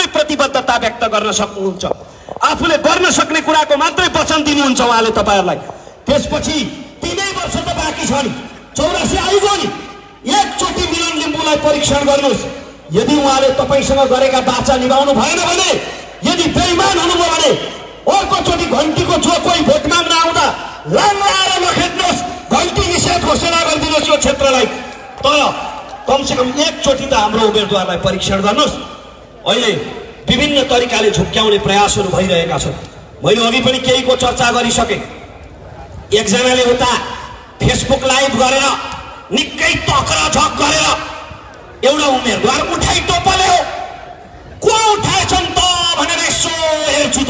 मात्रै प्रतिबद्धता व्यक्त गर्न सक्नुहुन्छ, आफूले गर्न सक्ने कुराको मात्रै वचन दिनुहुन्छ उहाँले तपाईहरुलाई। त्यसपछि 3 वर्ष त बाँकी छ नि, 84 आइगयो नि। एकचोटि मिलन लिम्बुलाई परीक्षण गर्नुस्। यदि उहाँले तपाईसँग गरेका वाचा निभाउनु भएन भने, यदि बेइमान हुनुभयो भने अर्कोचोटि घण्टीको जो कोही भोट माग्न आउँदा लाएर नखेद्नुहोस्, घण्टी निषेध घोषणा गरिदिनुहोस् यो क्षेत्रलाई। तर कमसेकम एकचोटि त हाम्रो उम्मेदवारलाई परीक्षण गर्नुहोस्। अहिले विभिन्न तरिकाले झुक्क्याउने प्रयासहरू भइरहेका छन्। मैले अघि पनि केहीको चर्चा गरिसके। एकजनाले उता फेसबुक लाइभ गरेर निकै तकराझक गरेर एउटा उम्मेदवार उठाइ टोपले हो, को उठाएछन् त भनेर यसो हेर्छु त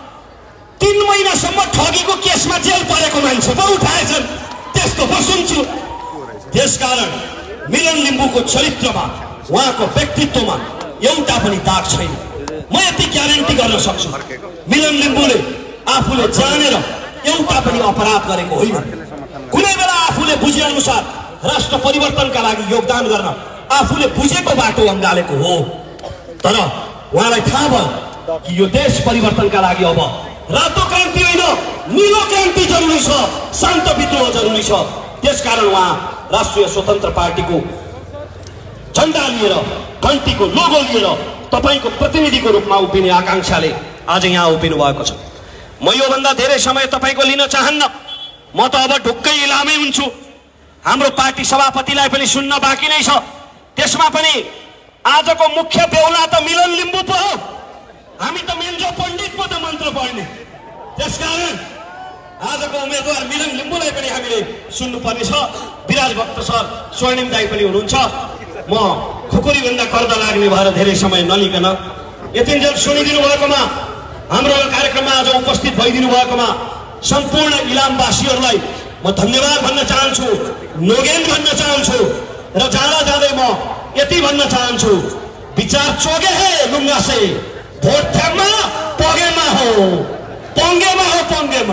3 महिनासम्म ठगीको केसमा जेल परेको मान्छे पो उठाएछन्, त्यस्तो पो सुन्छु। त्यसकारण मिलन लिम्बुको चरित्रमा, उहाँको व्यक्तित्वमा एउटा पनि दाग छैन। म यति ग्यारेन्टी गर्न सक्छु, मिलन लिम्बुले आफूले जानेर एउटा पनि अपराध गरेको होइन। कुनै बेला आफूले बुझे अनुसार राष्ट्र परिवर्तनका लागि योगदान गर्न आफूले बुझेको बाटो अँगालेको हो। तर उहाँलाई थाहा भयो कि यो देश परिवर्तनका लागि अब रातो क्रान्ति होइन, नीलो क्रान्ति जरुरी छ, शान्त विद्रोह जरुरी छ। त्यसकारण उहाँ राष्ट्रिय स्वतन्त्र पार्टीको झण्डा लिएर, घण्टीको लोगो लिएर तपाईको प्रतिनिधिको रूपमा उभिने आकांक्षाले आज यहाँ उभिनु भएको छ। म योभन्दा धेरै समय तपाईको लिन चाहन्न। म त अब ढुक्कै इलामै हुन्छु। हाम्रो पार्टी सभापतिलाई पनि सुन्न बाँकी नै छ। त्यसमा पनि आजको मुख्य बेहुला त मिलन लिम्बु पो हो। हामी त मेन्जो पण्डित पो त मन्त्र पढ्ने। त्यसकारण आजको उम्मेदवार मिलन लिम्बुलाई पनि हामीले सुन्नुपर्ने छ। विराज भक्त सर, स्वर्णिम दाई पनि हुनुहुन्छ। म खुकुरी भन्दा कर्द लाग्ने भएर धेरै समय नलिकन यतिन्जेल सुनिदिनु भएकोमा, हाम्रो कार्यक्रममा आज उपस्थित भइदिनु भएकोमा सम्पूर्ण इलामवासीहरूलाई म धन्यवाद भन्न चाहन्छु, नोगेन भन्न चाहन्छु। र जाँदा जाँदै म यति भन्न चाहन्छु, विचार चोगे है लुङ्गा से, भोट थ्याममा पगेमा हो, पङ्गेमा हो, पङ्गेमा।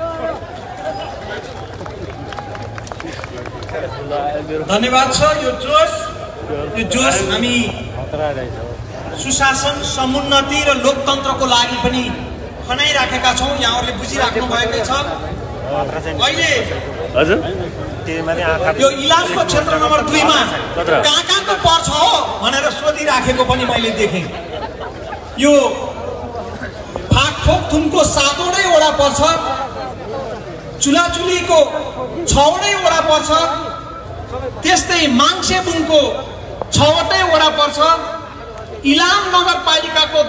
धन्यवाद छ। यो जोश हामी सुशासन, समुन्नति र लोकतन्त्रको लागि पनि खनाइराखेका छौँ। यहाँहरूले बुझिराख्नु भएकै छ। अहिले यो इलामको क्षेत्र नम्बर 2 मा कहाँ पर्छ हो भनेर सोधिराखेको पनि मैले देखेँ। यो फाकफोक थुमको 7वटै वडा पर्छ, चुलाचुलीको 6वटै वडा पर्छ, त्यस्तै माङसेबुङको 6वटै वडा पर्छ, इलाम नगरपालिकाको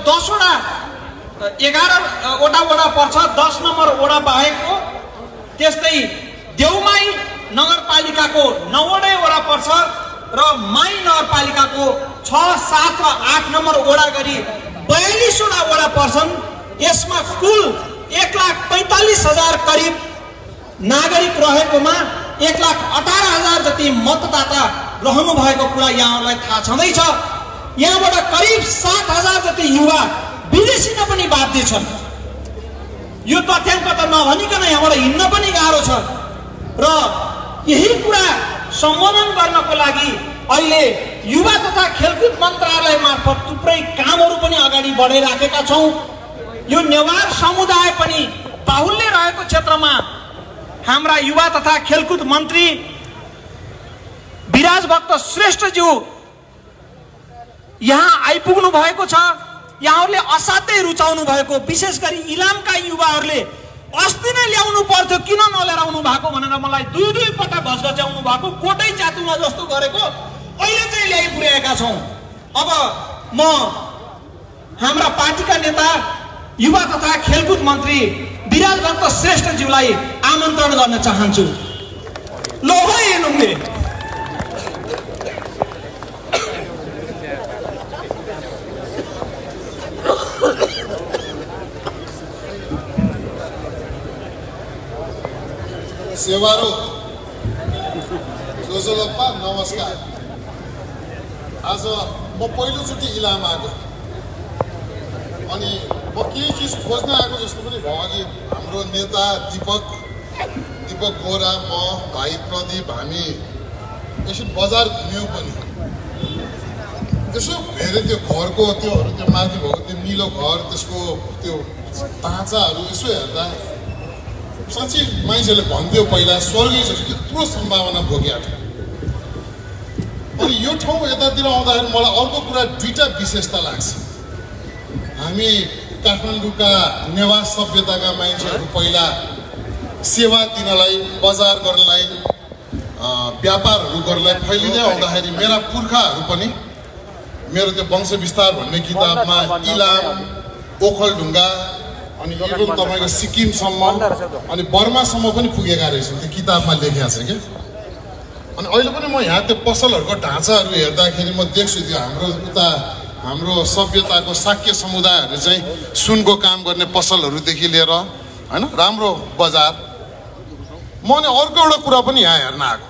11वटा वडा पर्छ, 10 नम्बर वडा बाहेकको। त्यस्तै देउमाई नगरपालिकाको 9वटै वडा पर्छ र माई नगरपालिकाको 6, 7 र 8 नम्बर वडा गरी 42वटा वडा पर्छन्। यसमा कुल 1,45,000 करिब नागरिक रहेकोमा 1,18,000 जति मतदाता रहनु भएको कुरा यहाँहरूलाई थाहा छँदैछ। यहाँबाट करिब 7,000 जति युवा विदेशी न पनि बाध्य छन्। यो तथ्याङ्क त नभनिकन यहाँबाट हिँड्न पनि गाह्रो छ। र यही कुरा सम्बोधन गर्नको लागि अहिले युवा तथा खेलकुद मन्त्रालय मार्फत थुप्रै कामहरू पनि अगाडि बढाइराखेका छौँ। यो नेवार समुदाय पनि बाहुल्य रहेको क्षेत्रमा हाम्रा युवा तथा खेलकुद मन्त्री विराज भक्त श्रेष्ठज्यू यहाँ आइपुग्नु भएको छ। यहाँहरूले असाध्यै रुचाउनु भएको, विशेष गरी इलामका युवाहरूले अस्ति नै ल्याउनु पर्थ्यो, किन नलिएर आउनु भएको भनेर मलाई 2 पटक घचघच्याउनु भएको, कोटै चातुमा जस्तो गरेको अहिले चाहिँ ल्याइ पुर्याएका छौँ। अब म हाम्रा पार्टीका नेता युवा तथा खेलकुद मन्त्री विराज भक्त श्रेष्ठज्यूलाई आमन्त्रण गर्न चाहन्छु। लो है लुङ्गे। सेवारो जोजोलप्पा नमस्कार। आज म पहिलोचोटि इलाम आएको अनि म केही चिज खोज्न आएको जस्तो पनि भयो। अघि हाम्रो नेता दीपक गोरा, म भाइ प्रदीप, हामी एकछिन बजार घुम्यौँ पनि। त्यसो हेरे त्यो घरको त्योहरू त्यो माथि भएको त्यो निलो घर त्यसको त्यो ढाँचाहरू यसो हेर्दा साँच्चै मान्छेले भन्थ्यो पहिला स्वर्गीय त्यत्रो सम्भावना बोकेको थियो। अनि यो ठाउँ यतातिर आउँदाखेरि मलाई अर्को कुरा दुईटा विशेषता लाग्छ। हामी काठमाडौँका नेवार सभ्यताका मान्छेहरू पहिला सेवा दिनलाई, बजार गर्नलाई, व्यापारहरू गर्नलाई फैलिँदै आउँदाखेरि मेरा पुर्खाहरू पनि मेरो त्यो वंश विस्तार भन्ने किताबमा इलाम, ओखलढुङ्गा अनि इभन तपाईँको सिक्किमसम्म अनि बर्मासम्म पनि पुगेका रहेछन्, त्यो किताबमा लेखेको छ क्या। अनि अहिले पनि म यहाँ त्यो पसलहरूको ढाँचाहरू हेर्दाखेरि म देख्छु त्यो हाम्रो सभ्यताको शाक्य समुदायहरू चाहिँ सुनको काम गर्ने पसलहरूदेखि लिएर होइन राम्रो बजार। म अनि अर्को एउटा कुरा पनि यहाँ हेर्न आएको।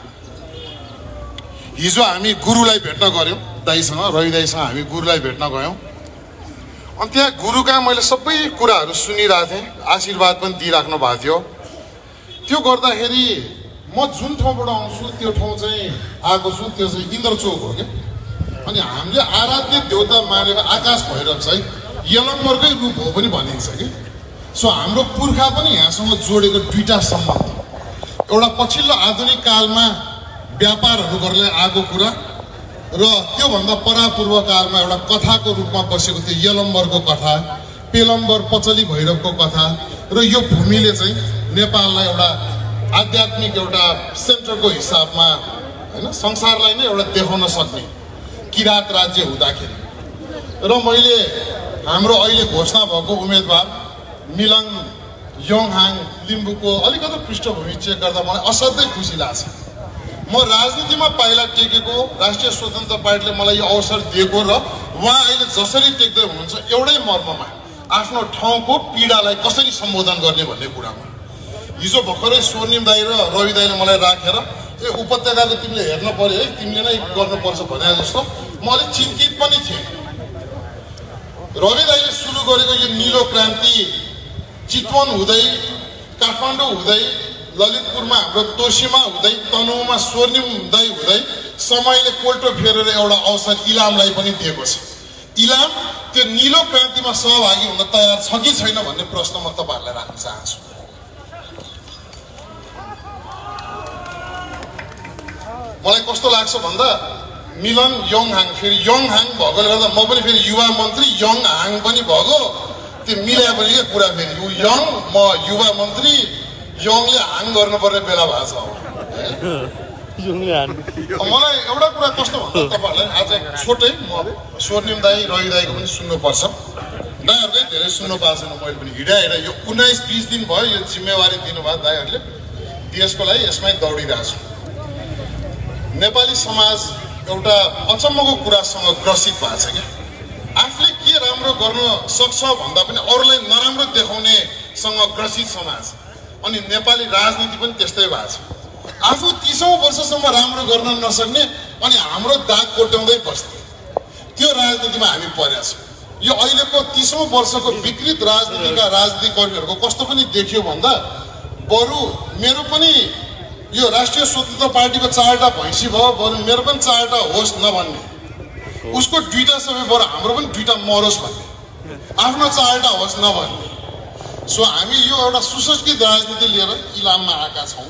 हिजो हामी गुरुलाई भेट्न गऱ्यौँ, दाइसँग, रवि दाइसँग हामी गुरुलाई भेट्न गयौँ। अनि त्यहाँ गुरुका मैले सबै कुराहरू सुनिरहेको थिएँ, आशीर्वाद पनि दिइराख्नु भएको थियो। त्यो गर्दाखेरि म जुन ठाउँबाट आउँछु त्यो ठाउँ चाहिँ आएको छु, त्यो चाहिँ इन्द्रचोक हो क्या। अनि हामीले आराध्य देवता मानेको आकाश भैरव चाहिँ यलम्बरकै रूप हो पनि भनिन्छ कि। सो हाम्रो पुर्खा पनि यहाँसँग जोडेको दुईटा सम्बन्ध, एउटा पछिल्लो आधुनिक कालमा व्यापारहरू गर्न आएको कुरा र त्योभन्दा परापूर्व कालमा एउटा कथाको रूपमा बसेको त्यो यलम्बरको कथा, पेलम्बर पचली भैरवको कथा र यो भूमिले चाहिँ नेपाललाई एउटा आध्यात्मिक एउटा सेन्टरको हिसाबमा होइन संसारलाई नै एउटा देखाउन सक्ने किराँत राज्य हुँदाखेरि। र मैले हाम्रो अहिले घोषणा भएको उम्मेदवार मिलङ योङहाङ लिम्बूको अलिकति पृष्ठभूमि चेक गर्दा मलाई असाध्यै खुसी लाग्छ। म राजनीतिमा पाइला टेकेको राष्ट्रिय स्वतन्त्र पार्टीले मलाई यो अवसर दिएको र उहाँ अहिले जसरी टेक्दै हुनुहुन्छ एउटै मर्ममा आफ्नो ठाउँको पीडालाई कसरी सम्बोधन गर्ने भन्ने कुरामा। हिजो भर्खरै स्वर्णिम दाई र रवि दाईले मलाई राखेर उपत्यकाको तिमीले हेर्न पर्यो है, तिमीले नै गर्नुपर्छ भने जस्तो म अलिक चिन्तित पनि थिएँ। रवि दाईले सुरु गरेको यो निलो क्रान्ति चितवन हुँदै, काठमाडौँ हुँदै, ललितपुरमा हाम्रो तोसीमा हुँदै, तनहुमा स्वर्णिम दाई हुँदै समयले कोल्टो फेरेर एउटा अवसर इलामलाई पनि दिएको छ। इलाम त्यो निलो क्रान्तिमा सहभागी हुन तयार छ कि छैन भन्ने प्रश्न म तपाईँहरूलाई राख्न चाहन्छु। मलाई कस्तो लाग्छ भन्दा मिलन योङहाङ, फेरि योङहाङ भएकोले गर्दा म पनि फेरि युवा मन्त्री, योङहाङ पनि भएको, त्यो मिल्या पनि के कुरा, फेरि ऊ यङ म युवा मन्त्री, यङले हाङ गर्नुपर्ने बेला भएको छ। मलाई एउटा कुरा कस्तो भन्दा तपाईँहरूलाई आज छोटै म स्वर्णिम दाई रवि दाईको पनि सुन्नुपर्छ, दाईहरूकै धेरै सुन्नु पाएको छैन मैले पनि। हिँडाएर यो 19-20 दिन भयो यो जिम्मेवारी दिनुभयो दाईहरूले देशको लागि, यसमै दौडिरहेको छु। नेपाली समाज एउटा अचम्मको कुरासँग ग्रसित भएको छ क्या। आफूले के राम्रो गर्न सक्छ भन्दा पनि अरूलाई नराम्रो देखाउनेसँग ग्रसित समाज। अनि नेपाली राजनीति पनि त्यस्तै भएको छ। आफू 30औं वर्षसम्म राम्रो गर्न नसक्ने अनि हाम्रो दाग कोट्याउँदै बस्ने, त्यो राजनीतिमा हामी परेका छौँ। यो अहिलेको 30औं वर्षको विकृत राजनीतिका राजनीतिक कर्मीहरूको कस्तो पनि देखियो भन्दा बरु मेरो पनि यो राष्ट्रिय स्वतन्त्र पार्टीको 4टा भैँसी भयो, बरु मेरो पनि 4टा होस् नभन्ने, उसको 2टा सबै बरु हाम्रो पनि 2टा मरोस् भन्ने, आफ्नो 4टा होस् नभन्ने। सो हामी यो एउटा सुसंस्कृत राजनीति लिएर इलाममा आएका छौँ।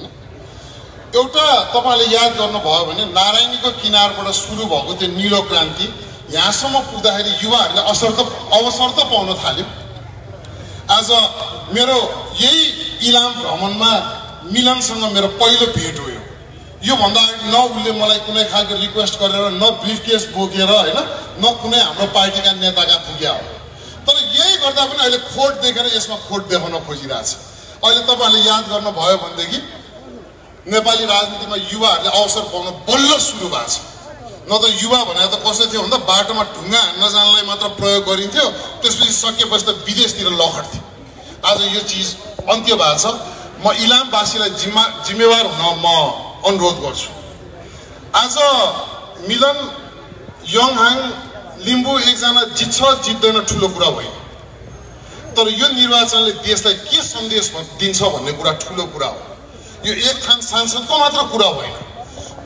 एउटा तपाईँले याद गर्नुभयो भने नारायणीको किनारबाट सुरु भएको त्यो निलो क्रान्ति यहाँसम्म पुग्दाखेरि युवाहरूले अवसर त पाउन थाल्यो। आज मेरो यही इलाम भ्रमणमा मिलनसँग मेरो पहिलो भेट हो। योभन्दा अगाडि न उसले मलाई कुनै खालको रिक्वेस्ट गरेर, न ब्रिफकेस बोकेर होइन, न कुनै हाम्रो पार्टीका नेताका पुग्या हो। तर यही गर्दा पनि अहिले खोट देखेर यसमा खोट देखाउन खोजिरहेछ। अहिले तपाईँहरूले याद गर्नुभयो भनेदेखि नेपाली राजनीतिमा युवाहरूले अवसर पाउन बल्ल सुरु भएको छ। न त युवा भनेर त कस्तो थियो भन्दा बाटोमा ढुङ्गा हान्न जानलाई मात्र प्रयोग गरिन्थ्यो, त्यसपछि सकेपछि त विदेशतिर लखड्थ्यो। आज यो चिज अन्त्य भएको छ। म इलामवासीलाई जिम्मेवार हुन म अनुरोध गर्छु। आज मिलन योङहाङ लिम्बू एकजना जित्छ जित्दैन ठुलो कुरा होइन, तर यो निर्वाचनले देशलाई के सन्देश दिन्छ भन्ने कुरा ठुलो कुरा हो। यो एक थान सांसदको मात्र कुरा होइन,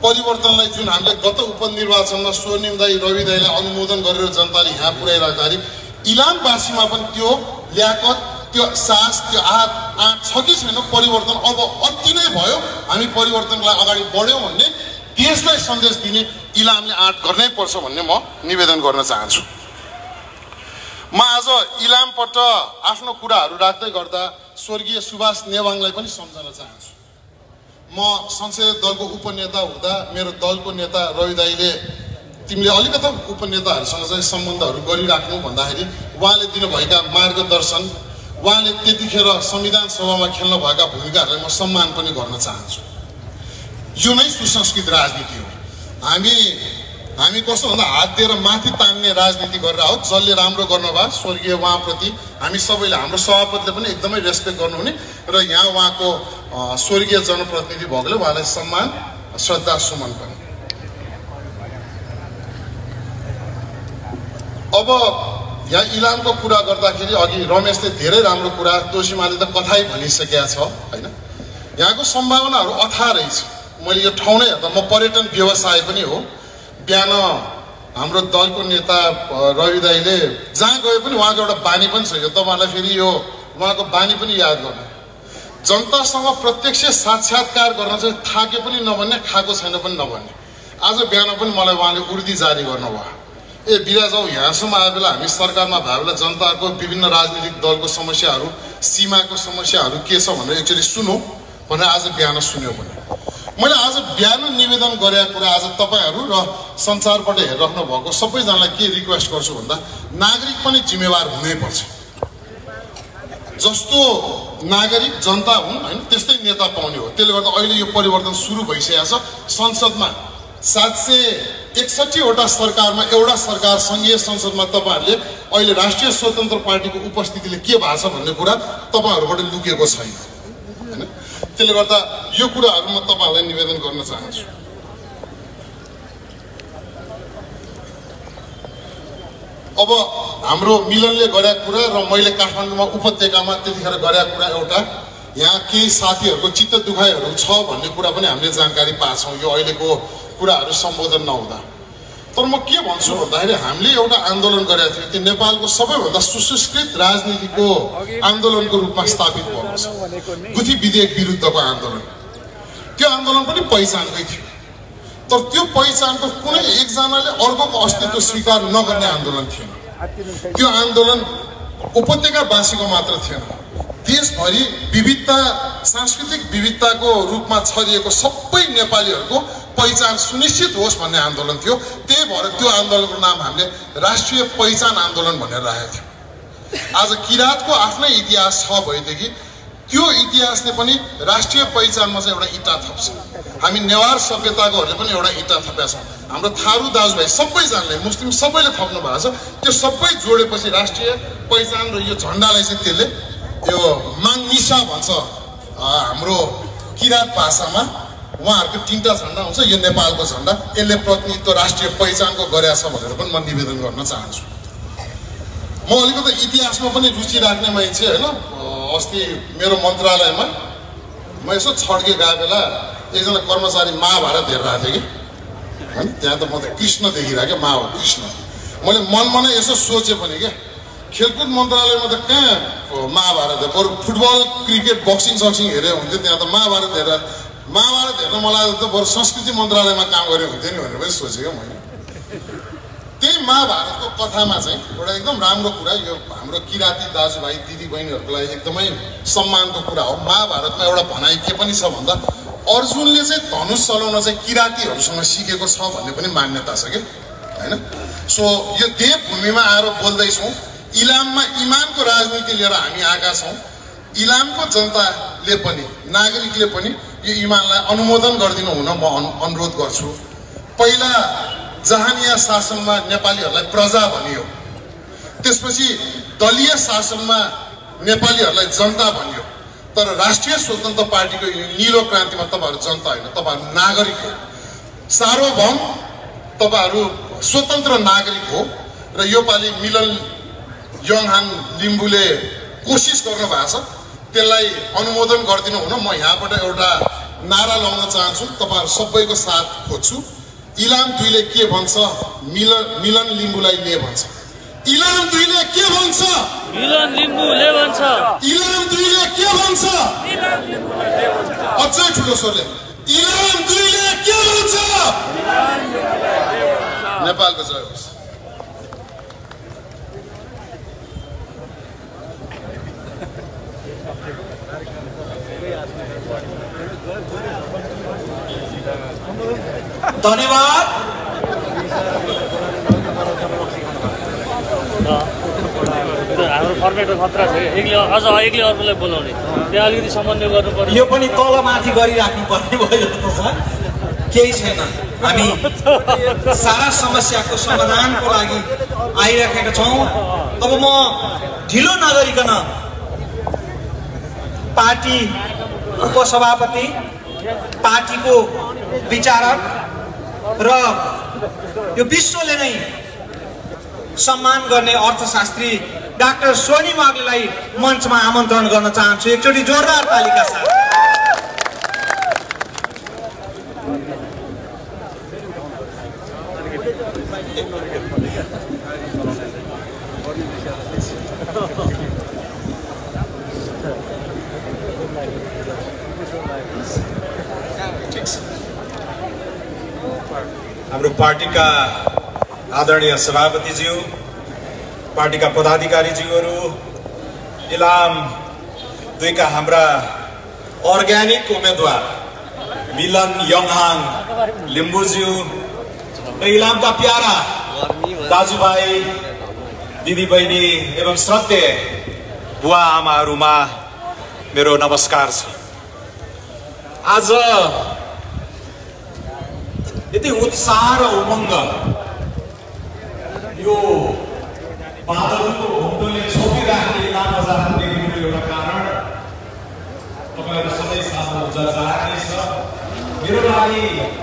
परिवर्तनलाई जुन हामीले गत उपनिर्वाचनमा स्वर्णिम दाई रवि दाईलाई अनुमोदन गरेर जनताले यहाँ पुर्याइराख्दाखेरि इलामवासीमा पनि त्यो ल्याकत त्यो साहस त्यो आँट छ कि छैन परिवर्तन अब अति नै भयो हामी परिवर्तनलाई अगाडि बढ्यौँ भन्ने देशलाई सन्देश दिने इलामले आँट गर्नै पर्छ भन्ने म निवेदन गर्न चाहन्छु। म आज इलामपट्ट आफ्नो कुराहरू राख्दै गर्दा स्वर्गीय सुभाष नेवाङलाई पनि सम्झन चाहन्छु। म संसदीय दलको उपनेता हुँदा मेरो दलको नेता रवि दाईले तिमीले अलिकति उपनेताहरूसँग चाहिँ सम्बन्धहरू गरिराख्नु भन्दाखेरि उहाँले दिनुभएका मार्गदर्शन उहाँले त्यतिखेर संविधान सभामा खेल्न भएका भूमिकाहरूलाई म सम्मान पनि गर्न चाहन्छु। यो नै सुसंस्कृत राजनीति हो। हामी कस्तो भन्दा हात दिएर माथि तान्ने राजनीति गरेर हो। जसले राम्रो गर्नुभयो स्वर्गीय उहाँप्रति हामी सबैले हाम्रो सभापतिले पनि एकदमै रेस्पेक्ट गर्नुहुने र यहाँ उहाँको स्वर्गीय जनप्रतिनिधि भएकोले उहाँलाई सम्मान श्रद्धा सुमन पनि। अब यहाँ इलामको कुरा गर्दाखेरि अघि रमेशले धेरै राम्रो कुरा तोसीमाले त कथाै भनिसकेका छ हैन। यहाँको सम्भावनाहरू अथाह रहेछ। मैले यो ठाउँ नै हेर्दा म पर्यटन व्यवसाय पनि हो। बिहान हाम्रो दलको नेता रवि दाईले जहाँ गए पनि उहाँको एउटा बानी पनि छ। यो तपाईँहरूलाई फेरि यो उहाँको बानी पनि याद गर्नु। जनतासँग प्रत्यक्ष साक्षात्कार गर्न चाहिँ थाके पनि नभन्ने खाएको छैन पनि नभन्ने। आज बिहान पनि मलाई उहाँले उर्दी जारी गर्नुभयो। ए बिराजाउ यहाँसम्म आए बेला हामी सरकारमा भए बेला जनताको विभिन्न राजनीतिक दलको समस्याहरू सीमाको समस्याहरू के छ भनेर एकचोटि सुनौ भनेर आज बिहान सुन्यो भने मैले आज बिहान निवेदन गरेका कुरा आज तपाईँहरू र संसारबाट हेरिराख्नु भएको सबैजनालाई के रिक्वेस्ट गर्छु भन्दा नागरिक पनि जिम्मेवार हुनैपर्छ। जस्तो नागरिक जनता हुन् हैन त्यस्तै नेता पाउने हो। त्यसले गर्दा अहिले यो परिवर्तन सुरु भइसकेको छ। संसदमा 761 वटा सरकारमा एउटा सरकार संघीय संसदमा तपाईँहरूले अहिले राष्ट्रिय स्वतन्त्र पार्टीको उपस्थितिले के भएको छ भन्ने कुरा तपाईँहरूबाट लुकेको छैन हैन। त्यसले गर्दा यो कुराहरू म तपाईँहरूलाई निवेदन गर्न चाहन्छु। अब हाम्रो मिलनले गरेका कुरा र मैले काठमाडौँमा उपत्यकामा त्यतिखेर गरेका कुरा एउटा यहाँ केही साथीहरूको चित्त दुखाइहरू छ भन्ने कुरा पनि हामीले जानकारी पाछौँ यो अहिलेको कुराहरू सम्बोधन नहुँदा। तर म के भन्छु भन्दाखेरि हामीले एउटा आन्दोलन गरेका थियौँ। त्यो नेपालको सबैभन्दा सुसंस्कृत राजनीतिको आन्दोलनको रूपमा स्थापित भएको छ। गुठी विधेयक विरुद्धको आन्दोलन। त्यो आन्दोलन पनि पहिचानकै थियो। तर त्यो पहिचानको कुनै एकजनाले अर्कोको अस्तित्व स्वीकार नगर्ने आन्दोलन थिएन। त्यो आन्दोलन उपत्यकावासीको मात्र थिएन। देशभरि विविधता सांस्कृतिक विविधताको रूपमा छरिएको सबै नेपालीहरूको पहिचान सुनिश्चित होस् भन्ने आन्दोलन थियो। त्यही भएर त्यो आन्दोलनको नाम हामीले राष्ट्रिय पहिचान आन्दोलन भनेर राखेको थियौँ। आज किराँतको आफ्नै इतिहास छ भएदेखि त्यो इतिहासले पनि राष्ट्रिय पहिचानमा चाहिँ एउटा इँटा थप्छ। हामी नेवार सभ्यताकोहरूले पनि एउटा इँटा थपेका छौँ। हाम्रो थारू दाजुभाइ सबैजनाले मुस्लिम सबैले थप्नु भएको छ। त्यो सबै जोडेपछि राष्ट्रिय पहिचान र यो झन्डालाई चाहिँ त्यसले यो माङनिसा भन्छ हाम्रो किराँत भाषामा। उहाँहरूको 3टा झन्डा हुन्छ। यो नेपालको झन्डा यसले प्रतिनिधित्व राष्ट्रिय पहिचानको गरेछ भनेर पनि म निवेदन गर्न चाहन्छु। म अलिकति इतिहासमा पनि रुचि राख्ने मान्छे होइन। अस्ति मेरो मन्त्रालयमा म यसो छड्के गए बेला एकजना कर्मचारी महाभारत हेरिरहेको थिएँ कि होइन। त्यहाँ त म त कृष्ण देखिरहेको महाभारत कृष्ण। मैले मनमा नै यसो सोचेँ पनि क्या खेलकुद मन्त्रालयमा त कहाँ महाभारत हो। बरु फुटबल क्रिकेट बक्सिङ सक्सिङ हेरे हुन्थ्यो। त्यहाँ त महाभारत हेर्न मलाई त बरु संस्कृति मन्त्रालयमा काम गरे हुन्थ्यो नि भनेर पनि सोचेँ क्या मैले। त्यही महाभारतको कथामा चाहिँ एउटा एकदम राम्रो कुरा यो हाम्रो किराँती दाजुभाइ दिदीबहिनीहरूको लागि एकदमै सम्मानको कुरा हो। महाभारतमा एउटा भनाइ के पनि छ भन्दा अर्जुनले चाहिँ धनुष चलाउन चाहिँ किराँतीहरूसँग सिकेको छ भन्ने पनि मान्यता छ कि होइन। सो यो देवभूमिमा आएर बोल्दैछौँ। इलाममा इमानको राजनीति लिएर हामी आएका छौँ। इलामको जनताले पनि नागरिकले पनि यो इमानलाई अनुमोदन गरिदिनु हुन म अनुरोध गर्छु। पहिला जहानिया शासनमा नेपालीहरूलाई प्रजा भनियो। त्यसपछि दलीय शासनमा नेपालीहरूलाई जनता भनियो। तर राष्ट्रिय स्वतन्त्र पार्टीको नीलो क्रान्तिमा तपाईँहरू जनता होइन तपाईँहरू नागरिक हो। सार्वभौम तपाईँहरू स्वतन्त्र नागरिक हो। र योपालि मिलन यङहान लिम्बूले कोसिस गर्नु भएको छ त्यसलाई अनुमोदन गरिदिनु हुन म यहाँबाट एउटा नारा लाउन चाहन्छु, तपाईँहरू सबैको साथ खोज्छु। इलाम 2 ले के भन्छ? मिलन लिम्बूलाई ले भन्छ। इलाम 2 ले के भन्छ? मिलन लिम्बूले भन्छ। इलाम 2 ले के भन्छ? मिलन लिम्बूले ले भन्छ। अझै ठुलो स्वरले इलाम 2 ले के भन्छ? मिलन लिम्बूले ले भन्छ। नेपालको जय होस्। धन्यवाद। हाम्रो फर्मेटको खतरा छ। एक्लै अर्कोलाई बोलाउने त्यहाँ अलिकति समन्वय गर्नु पर्यो। यो पनि तल माथि गरिराख्नु पर्ने भयो जस्तो छ। केही छैन, हामी सारा समस्याको समाधानको लागि आइराखेका छौँ। अब म ढिलो नगरिकन पार्टी उपसभापति, पार्टीको विचारक र यो विश्वले नै सम्मान गर्ने अर्थशास्त्री डाक्टर सोनी माग्लेलाई मञ्चमा आमन्त्रण गर्न चाहन्छु। एकचोटि जोरदार तालिका साथ। हाम्रो पार्टीका आदरणीय सभापतिज्यू, पार्टीका पदाधिकारीज्यूहरू, इलाम 2 का हाम्रा अर्ग्यानिक उम्मेदवार मिलन यङहाङ लिम्बूज्यू र इलामका प्यारा दाजुभाइ, दिदीबहिनी एवं श्रद्धेय बुवा आमाहरूमा मेरो नमस्कार छ। आज यति उत्साह र उमङ्ग यो बादलको घुम्टोले छोपिराख्ने इलाम बजारमा देखिनुको एउटा कारण तपाईँहरू सबै साथमा जाने छ। मेरो लागि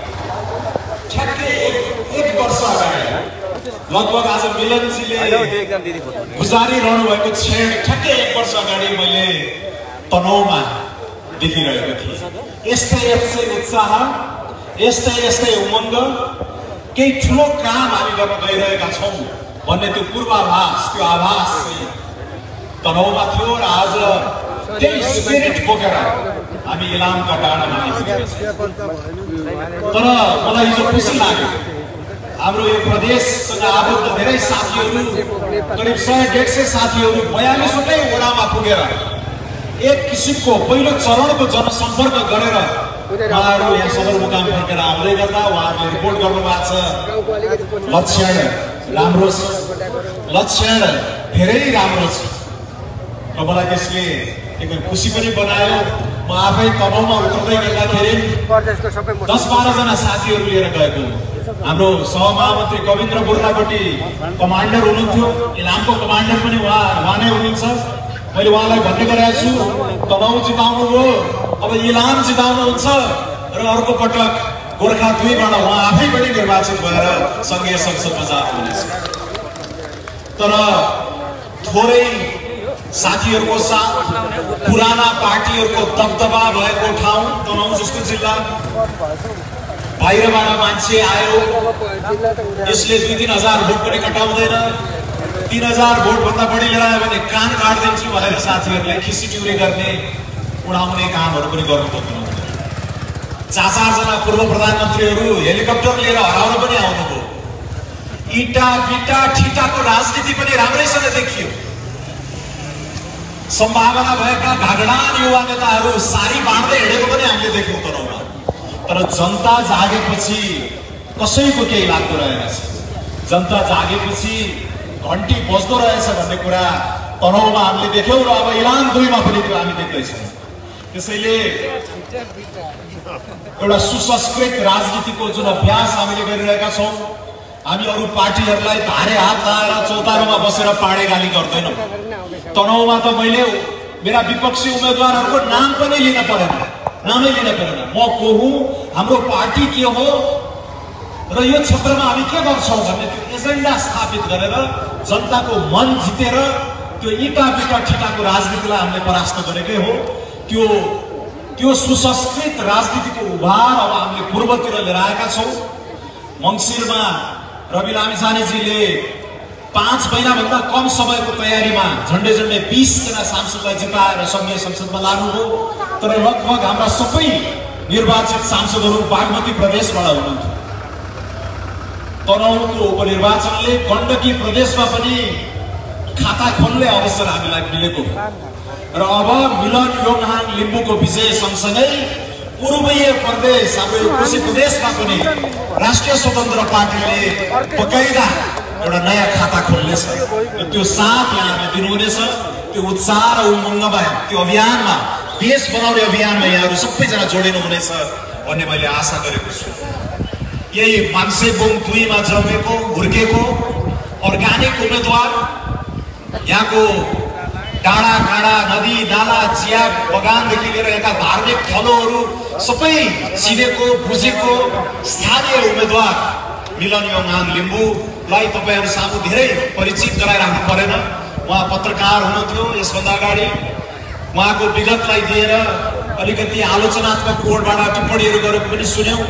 ठ्याक्कै एक वर्ष अगाडि लगभग आज मिलनजीले गुजारिरहनु भएको क्षण ठ्याक्कै 1 वर्ष अगाडि मैले तनहुमा देखिरहेको थिएँ। यस्तै उत्साह, यस्तै उमङ्ग, केही ठुलो काम हामी गर्न गइरहेका छौँ भन्ने त्यो पूर्वाभास, त्यो आभास चाहिँ तनहुमा थियो र आज त्यही स्पिरिट बोकेर हामी इलामका डाँडामा आइपुगेका छौँ। तर मलाई हिजो खुसी लाग्यो, हाम्रो यो प्रदेशसँग आबद्ध धेरै साथीहरू, करिब 100-150 साथीहरू 42वटै वडामा पुगेर एक किसिमको पहिलो चरणको जनसम्पर्क गरेर उहाँहरू यहाँ सदरमुकाम फर्केर आउँदै गर्दा उहाँहरूले रिपोर्ट गर्नुभएको छ। लक्षण राम्रो छ, लक्षण धेरै राम्रो छ र मलाई त्यसले एकदम खुसी पनि बनायो। म आफै तनहुमा उत्रदै गर्दाखेरि 10-12 जना साथीहरू लिएर गएको। हाम्रो सहमहामन्त्री कविन्द्र बुर्लापट्टि कमान्डर हुनुहुन्थ्यो, इलामको कमान्डर पनि उहाँ नै हुनुहुन्छ। मैले उहाँलाई भन्ने गरेको छु, तनहु जिताउनु हो, अब इलाम जिताउनुहुन्छ र अर्को पटक गोर्खा 2 बाट उहाँ आफै पनि निर्वाचित भएर सङ्घीय संसदमा जानुहुनेछ। तर थोरै साथीहरूको साथ, पुराना पार्टीहरूको दबदबा भएको ठाउँ तनहु जस्तो जिल्ला, बाहिरबाट मान्छे आयो, यसले 2-3 हजार भोट पनि घटाउँदैन। 3000 भोट भन्दा बढी लिएर आयो भने कान काट्दिन्छु भनेर साथीहरूले खिसीटिउरी गर्ने, उडाउने कामहरू पनि गर्नु पर्दैन। 4 जना पूर्व प्रधानमन्त्रीहरू हेलिकप्टर लिएर हराउन पनि आउनुभयो। इटा बिटा ठिटाको राजनीति पनि राम्रैसँग देखियो। सम्भावना भएका घागडान युवा नेताहरू सारी बाँड्दै हिँडेको पनि हामीले देख्यौँ तनहुमा। तर जनता जागेपछि कसैको केही लाग्दो रहेछ। जनता जागेपछि घन्टी बज्दो रहेछ भन्ने कुरा तनहुमा हामीले देख्यौँ र अब इलाम 2 मा पनि त्यो हामी देख्दैछौँ। त्यसैले एउटा सुसंस्कृत राजनीतिको जुन अभ्यास हामीले गरिरहेका छौँ, हामी अरू पार्टीहरूलाई धारे हात लाएर चौतारोमा बसेर पाडे गाली गर्दैनौँ। तनहुमा त मैले मेरा विपक्षी उम्मेदवारहरूको नाम पनि लिन परेन, नामै लिन परेन। म को हुँ, हाम्रो पार्टी के हो र यो क्षेत्रमा हामी के गर्छौँ भन्ने त्यो एजेन्डा स्थापित गरेर जनताको मन जितेर त्यो इटा बिटा ठिटाको राजनीतिलाई हामीले परास्त गरेकै हो। त्यो त्यो सुसंस्कृत राजनीतिको उभार अब हामीले पूर्वतिर लिएर आएका छौँ। मङ्सिरमा रवि लामिछानेजीले 5 महिनाभन्दा कम समयको तयारीमा झन्डै 20 जना सांसदलाई जिताएर संघीय संसदमा लानुभयो। तर लगभग हाम्रा सबै निर्वाचित सांसदहरू बागमती प्रदेशबाट हुनुहुन्थ्यो। तनहुँको उपनिर्वाचनले गण्डकी प्रदेशमा पनि खाता खोल्ने अवसर हामीलाई मिलेको र अब मिलन योङहाङ लिम्बूको विजय सँगसँगै पूर्वीय प्रदेश हाम्रो कोशी प्रदेशमा पनि राष्ट्रिय स्वतन्त्र पार्टीले बकाइदा एउटा नयाँ खाता खोल्नेछ। त्यो साथ यहाँले दिनुहुनेछ। त्यो उत्साह र उमङ्गमा त्यो अभियानमा देश बनाउने अभियानमा यहाँहरू सबैजना जोडिनु हुनेछ भन्ने मैले आशा गरेको छु। यही मान्छेबुङ 2 मा जन्मेको हुर्केको अर्ग्यानिक उम्मेदवार, यहाँको डाँडा काँडा नदी नाला चिया बगानदेखि लिएर यहाँका धार्मिक थलोहरू सबै चिनेको बुझेको स्थानीय उम्मेदवार मिलन योङहाङ लिम्बूलाई तपाईँहरू सामु धेरै परिचित गराइराख्नु परेन। उहाँ पत्रकार हुनुहुन्थ्यो यसभन्दा अगाडि। उहाँको विगतलाई दिएर अलिकति आलोचनात्मक कोणबाट टिप्पणीहरू गरेको पनि सुन्यौँ।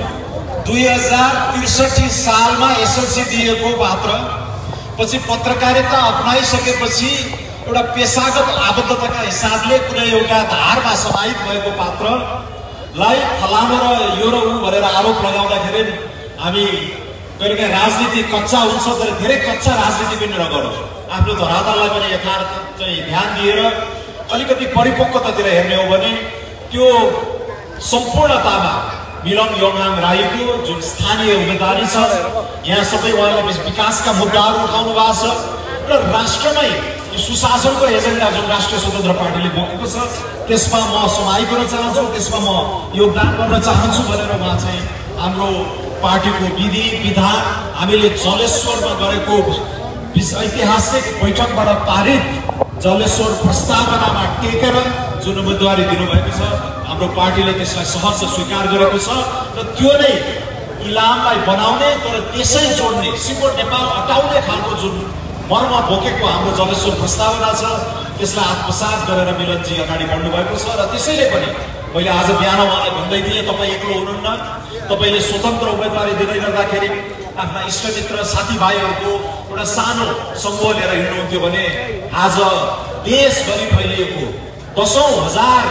2063 सालमा एसएलसी दिएको पात्र पछि पत्रकारिता अपनाइसकेपछि एउटा पेसागत आबद्धताका हिसाबले कुनै एउटा धारमा समाहित भएको पात्रलाई फलानु र यो र ऊ भनेर आरोप लगाउँदाखेरि हामी कहिलेकाहीँ राजनीति कच्चा हुन्छ, तर धेरै कच्चा राजनीति पनि नगरौँ। आफ्नो धरातललाई पनि यथार्थ चाहिँ ध्यान दिएर अलिकति परिपक्वतातिर हेर्ने हो भने त्यो सम्पूर्णतामा मिलन योङहाङ राईको जुन स्थानीय उम्मेदवारी छ, यहाँ सबै उहाँले विकासका मुद्दाहरू उठाउनु भएको छ र राष्ट्रमै सुशासनको एजेन्डा जुन राष्ट्रिय स्वतन्त्र पार्टीले बोकेको छ त्यसमा म समाहित गर्न चाहन्छु, त्यसमा म योगदान गर्न चाहन्छु भनेर उहाँ चाहिँ हाम्रो पार्टीको विधि विधान हामीले जलेश्वरमा गरेको ऐतिहासिक बैठकबाट पारित जलेश्वर प्रस्तावनामा टेकेर जुन उम्मेदवारी दिनुभएको छ हाम्रो पार्टीले त्यसलाई सहर्ष स्वीकार गरेको छ र त्यो नै इलामलाई बनाउने तर त्यसै जोड्ने सिङ्गो नेपाल हटाउने खालको जुन मर्म बोकेको हाम्रो जलेश्वर प्रस्तावना छ त्यसलाई आत्मसात गरेर मिलनजी अगाडि बढ्नु भएको छ। र त्यसैले पनि मैले आज बिहान उहाँलाई भन्दै थिएँ, तपाईँ एक्लो हुनुहुन्न, तपाईँले स्वतन्त्र उम्मेदवारी दिँदै गर्दाखेरि आफ्ना इष्टमित्र साथीभाइहरूको एउटा सानो समूह लिएर हिँड्नुहुन्थ्यो भने आज देशभरि फैलिएको 10,000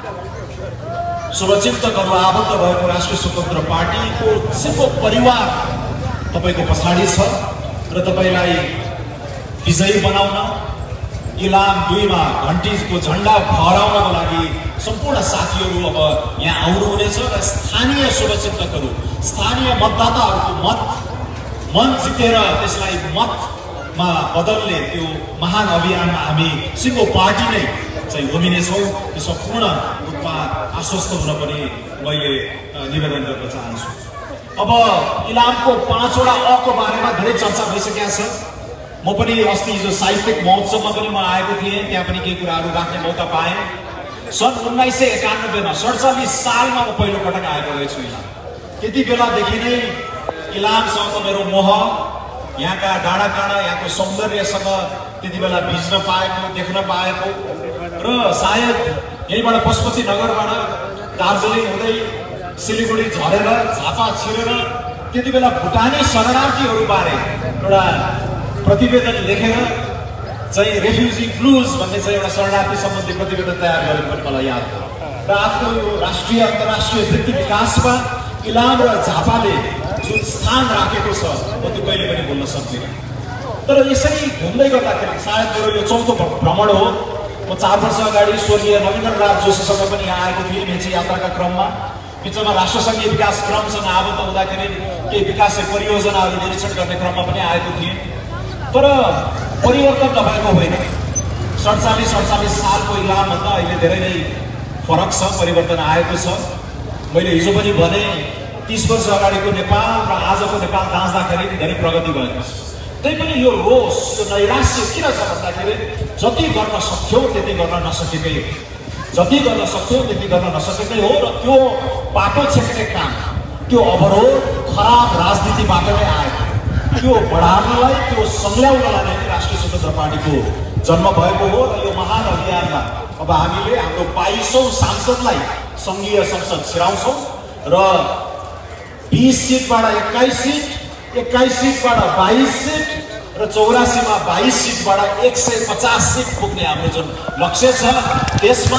शुभचिन्तकहरू आबद्ध भएको राष्ट्रिय स्वतन्त्र पार्टीको सिङ्गो परिवार तपाईँको पछाडि छ र तपाईँलाई विजयी बनाउन इलाम 2 मा घन्टीको झन्डा फहराउनको लागि सम्पूर्ण साथीहरू अब यहाँ आउनुहुनेछ र स्थानीय शुभचिन्तकहरू स्थानीय मतदाताहरूको मन जितेर त्यसलाई मतमा बदल्ने त्यो महान अभियानमा हामी सिङ्गो पार्टी नै चाहिँ होमिनेछौँ। त्यसमा पूर्ण रूपमा आश्वस्त हुन पनि मैले निवेदन गर्न चाहन्छु। अब इलामको 5 वटा अको बारेमा धेरै चर्चा भइसकेको छ। म पनि अस्ति हिजो साहित्यिक महोत्सवमा पनि म आएको थिएँ, त्यहाँ पनि केही कुराहरू राख्ने मौका पाएँ। सन् 1991 मा 47 सालमा म पहिलोपटक आएको रहेछु इलाम। त्यति बेलादेखि नै इलामसँग मेरो मोह, यहाँका डाँडा काँडा यहाँको सौन्दर्यसँग त्यति बेला भिज्न पाएको देख्न पाएको र सायद यहीँबाट पशुपति नगरबाट दार्जिलिङ हुँदै सिलिगुडी झरेर झापा छिरेर त्यति बेला भुटानी शरणार्थीहरूबारे एउटा प्रतिवेदन लेखेर चाहिँ रेफ्युजी ब्लुज भन्ने चाहिँ एउटा शरणार्थी सम्बन्धी प्रतिवेदन तयार गरेको पनि मलाई याद हो। र आफ्नो यो राष्ट्रिय अन्तर्राष्ट्रिय वृत्ति विकासमा इलाम र झापाले जुन स्थान राखेको छ म त्यो कहिले पनि भुल्न सक्दिनँ। तर यसरी घुम्दै गर्दाखेरि सायद मेरो यो 4थो भ्रमण हो। म 4 वर्ष अगाडि स्वर्गीय नवीन्द्रनाथ जोशीसँग पनि यहाँ आएको थिएँ मेची यात्राका क्रममा। बिचमा राष्ट्रसङ्घीय विकास क्रमसँग आबद्ध हुँदाखेरि केही विकास परियोजनाहरू निरीक्षण गर्ने क्रममा पनि आएको थिएँ। तर परिवर्तन नभएको होइन। 47 सालको इलामभन्दा अहिले धेरै नै फरक छ, परिवर्तन आएको छ। मैले हिजो पनि भने 30 वर्ष अगाडिको नेपाल र आजको नेपाल दाँच्दाखेरि धेरै प्रगति भएको छ। तैपनि यो रोष यो नैराश्य किन छ भन्दाखेरि जति गर्न सक्थ्यौँ त्यति गर्न नसकेकै हो र त्यो बाटो छेक्ने काम, त्यो अवरोध खराब राजनीतिबाट नै आएको। त्यो बढार्नलाई, त्यो संल्याउनलाई नै राष्ट्रिय स्वतन्त्र पार्टीको जन्म भएको हो। र यो महान अभियानमा अब हामीले हाम्रो 22औं सांसदलाई सङ्घीय संसद छिराउँछौँ र 20 सिटबाट 21 सिट, 21 सिटबाट 22 सिट र 84 मा 22 सिटबाट 150 सिट पुग्ने हाम्रो जुन लक्ष्य छ, त्यसमा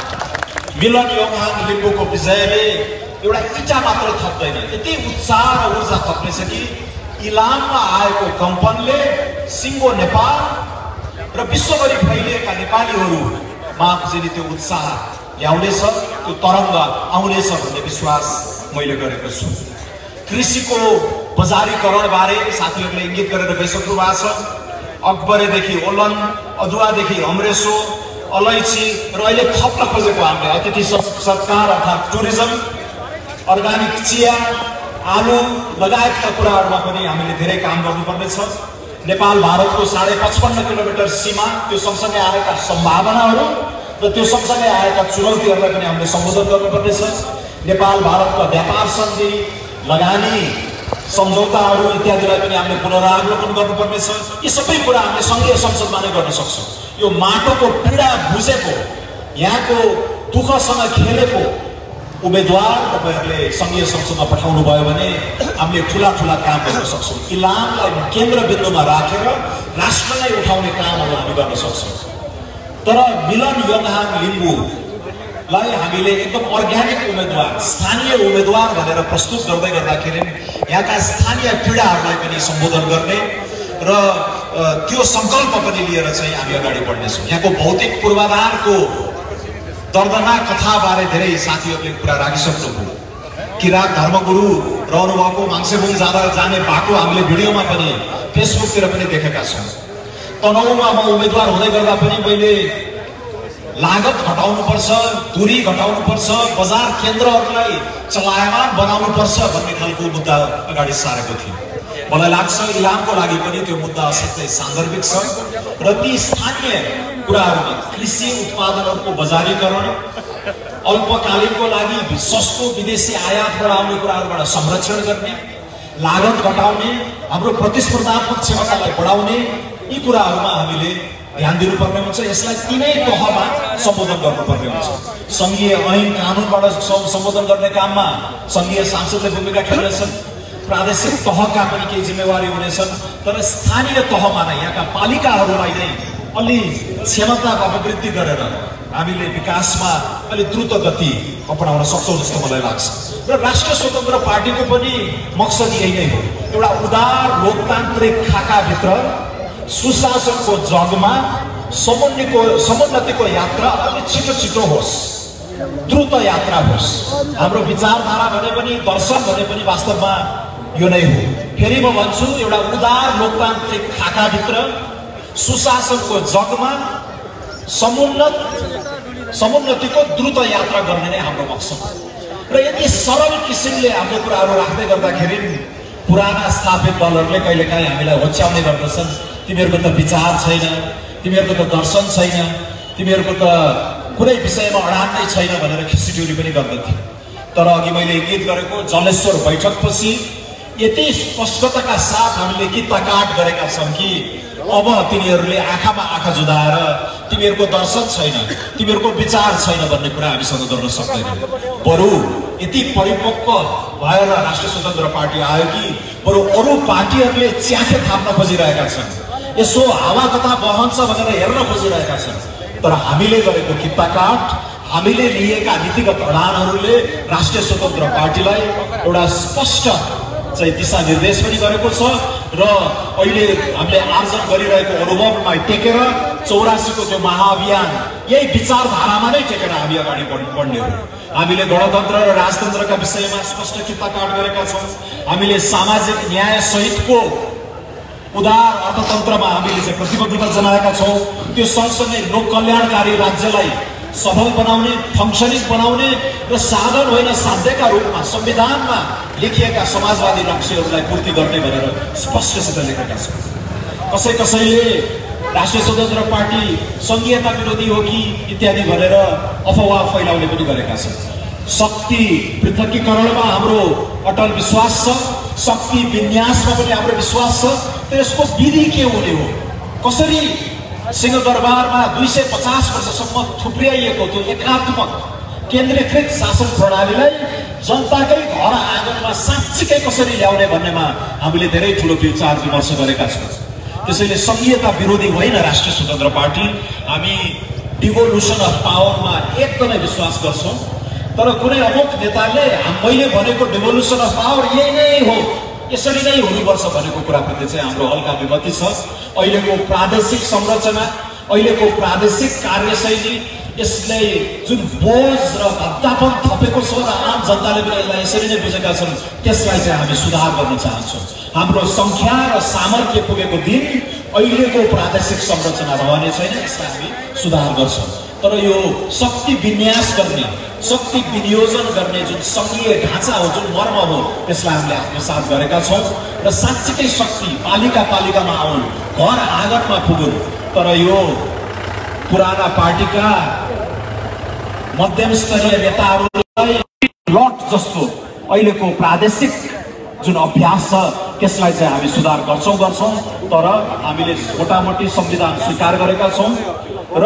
मिलन योङहाङ लिम्बूको विजयले एउटा इटा मात्र थप्दैन, यति उत्साह र ऊर्जा थप्नेछ कि इलाममा आएको कम्पनले सिङ्गो नेपाल र विश्वभरि फैलिएका नेपालीहरूमा चाहिँ त्यो उत्साह ल्याउनेछ, त्यो तरङ्ग आउनेछ भन्ने विश्वास मैले गरेको छु। कृषिको बजारीकरणबारे साथीहरूले इङ्गित गरेर गइसक्नु भएको छ। अकबरेदेखि ओलन, अदुवादेखि अमरेसो, अलैँची र अहिले थप्न खोजेको हामीले अतिथि सत्कार अर्थात् टुरिज्म, अर्गानिक चिया, आलु लगायतका कुराहरूमा पनि हामीले धेरै काम गर्नुपर्नेछ। नेपाल भारतको 55.5 किलोमिटर सीमा, त्यो सँगसँगै आएका सम्भावनाहरू र त्यो सँगसँगै आएका चुनौतीहरूलाई पनि हामीले सम्बोधन गर्नुपर्नेछ। नेपाल भारतका व्यापार सन्धि, लगानी सम्झौताहरू इत्यादिलाई पनि हामीले पुनरावलोकन गर्नुपर्नेछ। यी सबै कुरा हामीले सङ्घीय संसदमा नै गर्न सक्छौँ। यो माटोको पीडा बुझेको, यहाँको दुःखसँग खेलेको उम्मेदवार तपाईँहरूले सङ्घीय संसदमा पठाउनु भयो भने हामीले ठुला ठुला काम गर्न सक्छौँ। इलामलाई केन्द्रबिन्दुमा राखेर राष्ट्रलाई उठाउने कामहरू हामी गर्न सक्छौँ। तर मिलन योङहाङ लिम्बूलाई हामीले एकदम अर्ग्यानिक उम्मेदवार, स्थानीय उम्मेदवार भनेर प्रस्तुत गर्दै गर्दाखेरि यहाँका स्थानीय पीडाहरूलाई पनि सम्बोधन गर्ने र त्यो सङ्कल्प पनि लिएर चाहिँ हामी अगाडि बढ्नेछौँ। यहाँको भौतिक पूर्वाधारको दर्दनाक कथाबारे धेरै साथीहरूले कुरा राखिसक्नुभयो। किरात धर्मगुरु रहनुभएको माङ्सेबुङ जाने बाटो हामीले भिडियोमा पनि फेसबुकतिर पनि देखेका छौँ। तनहुँमा म उम्मेदवार हुँदै गर्दा पनि मैले लागत घटाउनुपर्छ, दूरी घटाउनुपर्छ, बजार केन्द्रहरूलाई चलायमान बनाउनुपर्छ भन्ने खालको मुद्दा अगाडि सारेको थियो। मलाई लाग्छ इलामको लागि पनि त्यो मुद्दा असाध्यै सान्दर्भिक छ र ती स्थानीय कुराहरूमा कृषि उत्पादनहरूको बजारीकरण, अल्पकालीनको लागि सस्तो विदेशी आयातबाट आउने कुराहरूबाट संरक्षण गर्ने, लागत घटाउने, हाम्रो प्रतिस्पर्धात्मक क्षमतालाई बढाउने, यी कुराहरूमा हामीले ध्यान दिनुपर्ने हुन्छ। यसलाई तिनै तहमा सम्बोधन गर्नुपर्ने हुन्छ। सङ्घीय ऐन कानुनबाट सम्बोधन गर्ने काममा सङ्घीय सांसदले भूमिका खेल्नेछन्, प्रादेशिक तहका पनि केही जिम्मेवारी हुनेछन्, तर स्थानीय तहमा नै यहाँका पालिकाहरूलाई नै अलि क्षमता अभिवृद्धि गरेर हामीले विकासमा अलि द्रुत गति अपनाउन सक्छौँ जस्तो मलाई लाग्छ। र राष्ट्रिय स्वतन्त्र पार्टीको पनि मकसद यही नै हो, एउटा उदार लोकतान्त्रिक खाकाभित्र सुशासनको जगमा समुन्नतिको यात्रा अलि छिटो छिटो होस्, द्रुत यात्रा होस्। हाम्रो विचारधारा भने पनि, दर्शन भने पनि वास्तवमा यो नै हो। फेरि म भन्छु, एउटा उदार लोकतान्त्रिक खाकाभित्र सुशासनको जगमा समुन्नतिको द्रुत यात्रा गर्ने नै हाम्रो मकसद। र यदि सरल किसिमले हाम्रो कुराहरू राख्दै गर्दाखेरि पुराना स्थापित दलहरूले कहिलेकाहीँ हामीलाई होच्याउने गर्दछन्, तिमीहरूको त विचार छैन, तिमीहरूको त दर्शन छैन, तिमीहरूको त कुनै विषयमा अडान नै छैन भनेर खिसिटोरी पनि गर्दथे। तर अघि मैले इङ्गित गरेको जलेश्वर बैठकपछि यति स्पष्टताका साथ हामीले किताकाट गरेका छौँ कि अब तिनीहरूले आँखामा आँखा जुदाएर तिमीहरूको दर्शन छैन, तिमीहरूको विचार छैन भन्ने कुरा हामीसँग गर्न सक्दैन। बरु यति परिपक्व भएर राष्ट्रिय स्वतन्त्र पार्टी आयो कि बरु अरू पार्टीहरूले च्याखे थाप्न खोजिरहेका छन्, यसो हावा कता बहन्छ भनेर हेर्न खोजिरहेका छन्। तर हामीले गरेको किताकाट, हामीले लिएका नीतिगत अडानहरूले राष्ट्रिय स्वतन्त्र पार्टीलाई एउटा स्पष्ट चाहिँ दिशा निर्देश पनि गरेको छ र अहिले हामीले आर्जन गरिरहेको अनुभवमा टेकेर 84 को त्यो महाअभियान यही विचारधारामा नै टेकेर हामी अगाडि बढ्ने हो। हामीले गणतन्त्र र राजतन्त्रका विषयमा स्पष्ट किताकाट गरेका छौँ। हामीले सामाजिक न्याय सहितको उदार अर्थतन्त्रमा हामीले चाहिँ प्रतिबद्धता जनाएका छौँ। त्यो सँगसँगै लोक कल्याणकारी राज्यलाई सफल बनाउने, फङ्सनिङ बनाउने र साधन होइन साध्यका रूपमा संविधानमा लेखिएका समाजवादी लक्ष्यहरूलाई पूर्ति गर्ने भनेर स्पष्टसित लेखेका छौँ। कसैले राष्ट्रिय स्वतन्त्र पार्टी सङ्घीयता विरोधी हो कि इत्यादि भनेर अफवाह फैलाउने पनि गरेका छन्। शक्ति पृथकीकरणमा हाम्रो अटल विश्वास छ, शक्ति विन्यासमा पनि हाम्रो विश्वास छ। त्यसको विधि के हुने हो, कसरी सिंहदरबारमा 250 वर्षसम्म थुप्र्याइएको त्यो एकात्मक केन्द्रीकृत शासन प्रणालीलाई जनताकै घर आँगनमा साँच्चीकै कसरी ल्याउने भन्नेमा हामीले धेरै ठुलो विचार विमर्श गरेका छौँ। त्यसैले संघीयता विरोधी होइन राष्ट्रिय स्वतन्त्र पार्टी। हामी डिभोल्युसन अफ पावरमा एकदमै विश्वास गर्छौँ। तर कुनै अमुक नेताले मैले भनेको डिभोल्युसन अफ पावर यही नै हो, यसरी नै हुनुपर्छ भनेको कुराप्रति चाहिँ हाम्रो हल्का विमति छ। अहिलेको प्रादेशिक संरचना, अहिलेको प्रादेशिक कार्यशैली, यसले जुन बोझ र भत्तापन थपेको छ र आम जनताले पनि यसलाई यसरी नै बुझेका छन्, त्यसलाई चाहिँ हामी सुधार गर्न चाहन्छौँ। हाम्रो संख्या र सामर्थ्य पुगेको दिन अहिलेको प्रादेशिक संरचना रहने छैन, यसलाई हामी सुधार गर्छौँ। तर यो शक्ति विन्यास गर्ने, शक्ति विनियोजन गर्ने जुन सङ्घीय ढाँचा हो, जुन मर्म हो, त्यसलाई हामीले आत्मसात गरेका छौँ र साँच्चीकै शक्ति पालिका पालिकामा आउन्, घर आँगनमा पुगुन्। तर यो पुराना पार्टीका मध्यम स्तरीय नेताहरूलाई लट जस्तो अहिलेको प्रादेशिक जुन अभ्यास छ त्यसलाई चाहिँ हामी सुधार गर्छौँ। तर हामीले मोटामोटी संविधान स्वीकार गरेका छौँ र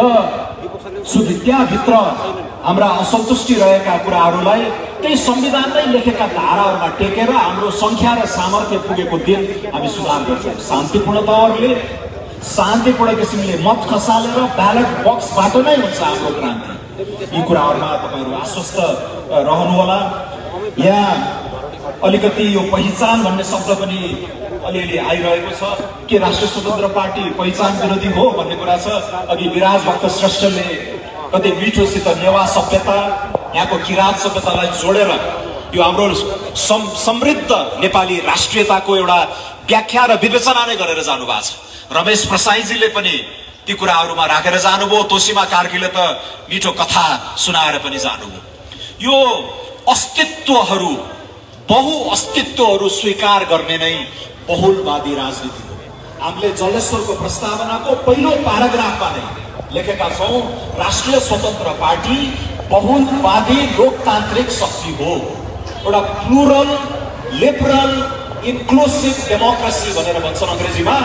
त्यहाँभित्र हाम्रा असन्तुष्टि रहेका कुराहरूलाई त्यही संविधानमै लेखेका धाराहरूमा टेकेर हाम्रो संख्या र सामर्थ्य पुगेको दिन हामी सुधार गर्छौँ। शान्तिपूर्ण तवरले, शान्तिपूर्ण किसिमले मत खसालेर ब्यालेट बक्सबाट नै हुन्छ हाम्रो क्रान्ति। यी कुराहरूमा तपाईँहरू आश्वस्त रहनुहोला। यहाँ अलिकति यो पहिचान भन्ने शब्द पनि अलिअलि आइरहेको छ के राष्ट्रिय स्वतन्त्र पार्टी पहिचान विरोधी हो भन्ने कुरा छ। अघि विराज भक्त श्रेष्ठले कतै मिठोसित नेवा सभ्यता, यहाँको किराँत सभ्यतालाई जोडेर यो हाम्रो समृद्ध नेपाली राष्ट्रियताको एउटा व्याख्या र विवेचना नै गरेर जानुभएको छ। रमेश प्रसाईजीले पनि ती कुराहरूमा राखेर जानुभयो। तोसीमा कार्कीले त मिठो कथा सुनाएर पनि जानुभयो। यो अस्तित्वहरू, बहु अस्तित्वहरू स्वीकार गर्ने नै बहुलवादी राजनीति हो। हामीले जलेश्वरको प्रस्तावनाको पहिलो प्याराग्राफमा नै लेखेका छौँ, राष्ट्रिय स्वतन्त्र पार्टी बहुलवादी लोकतान्त्रिक शक्ति हो। एउटा प्लुरल, लिबरल, इन्क्लुसिभ डेमोक्रेसी भनेर भन्छन् अङ्ग्रेजीमा।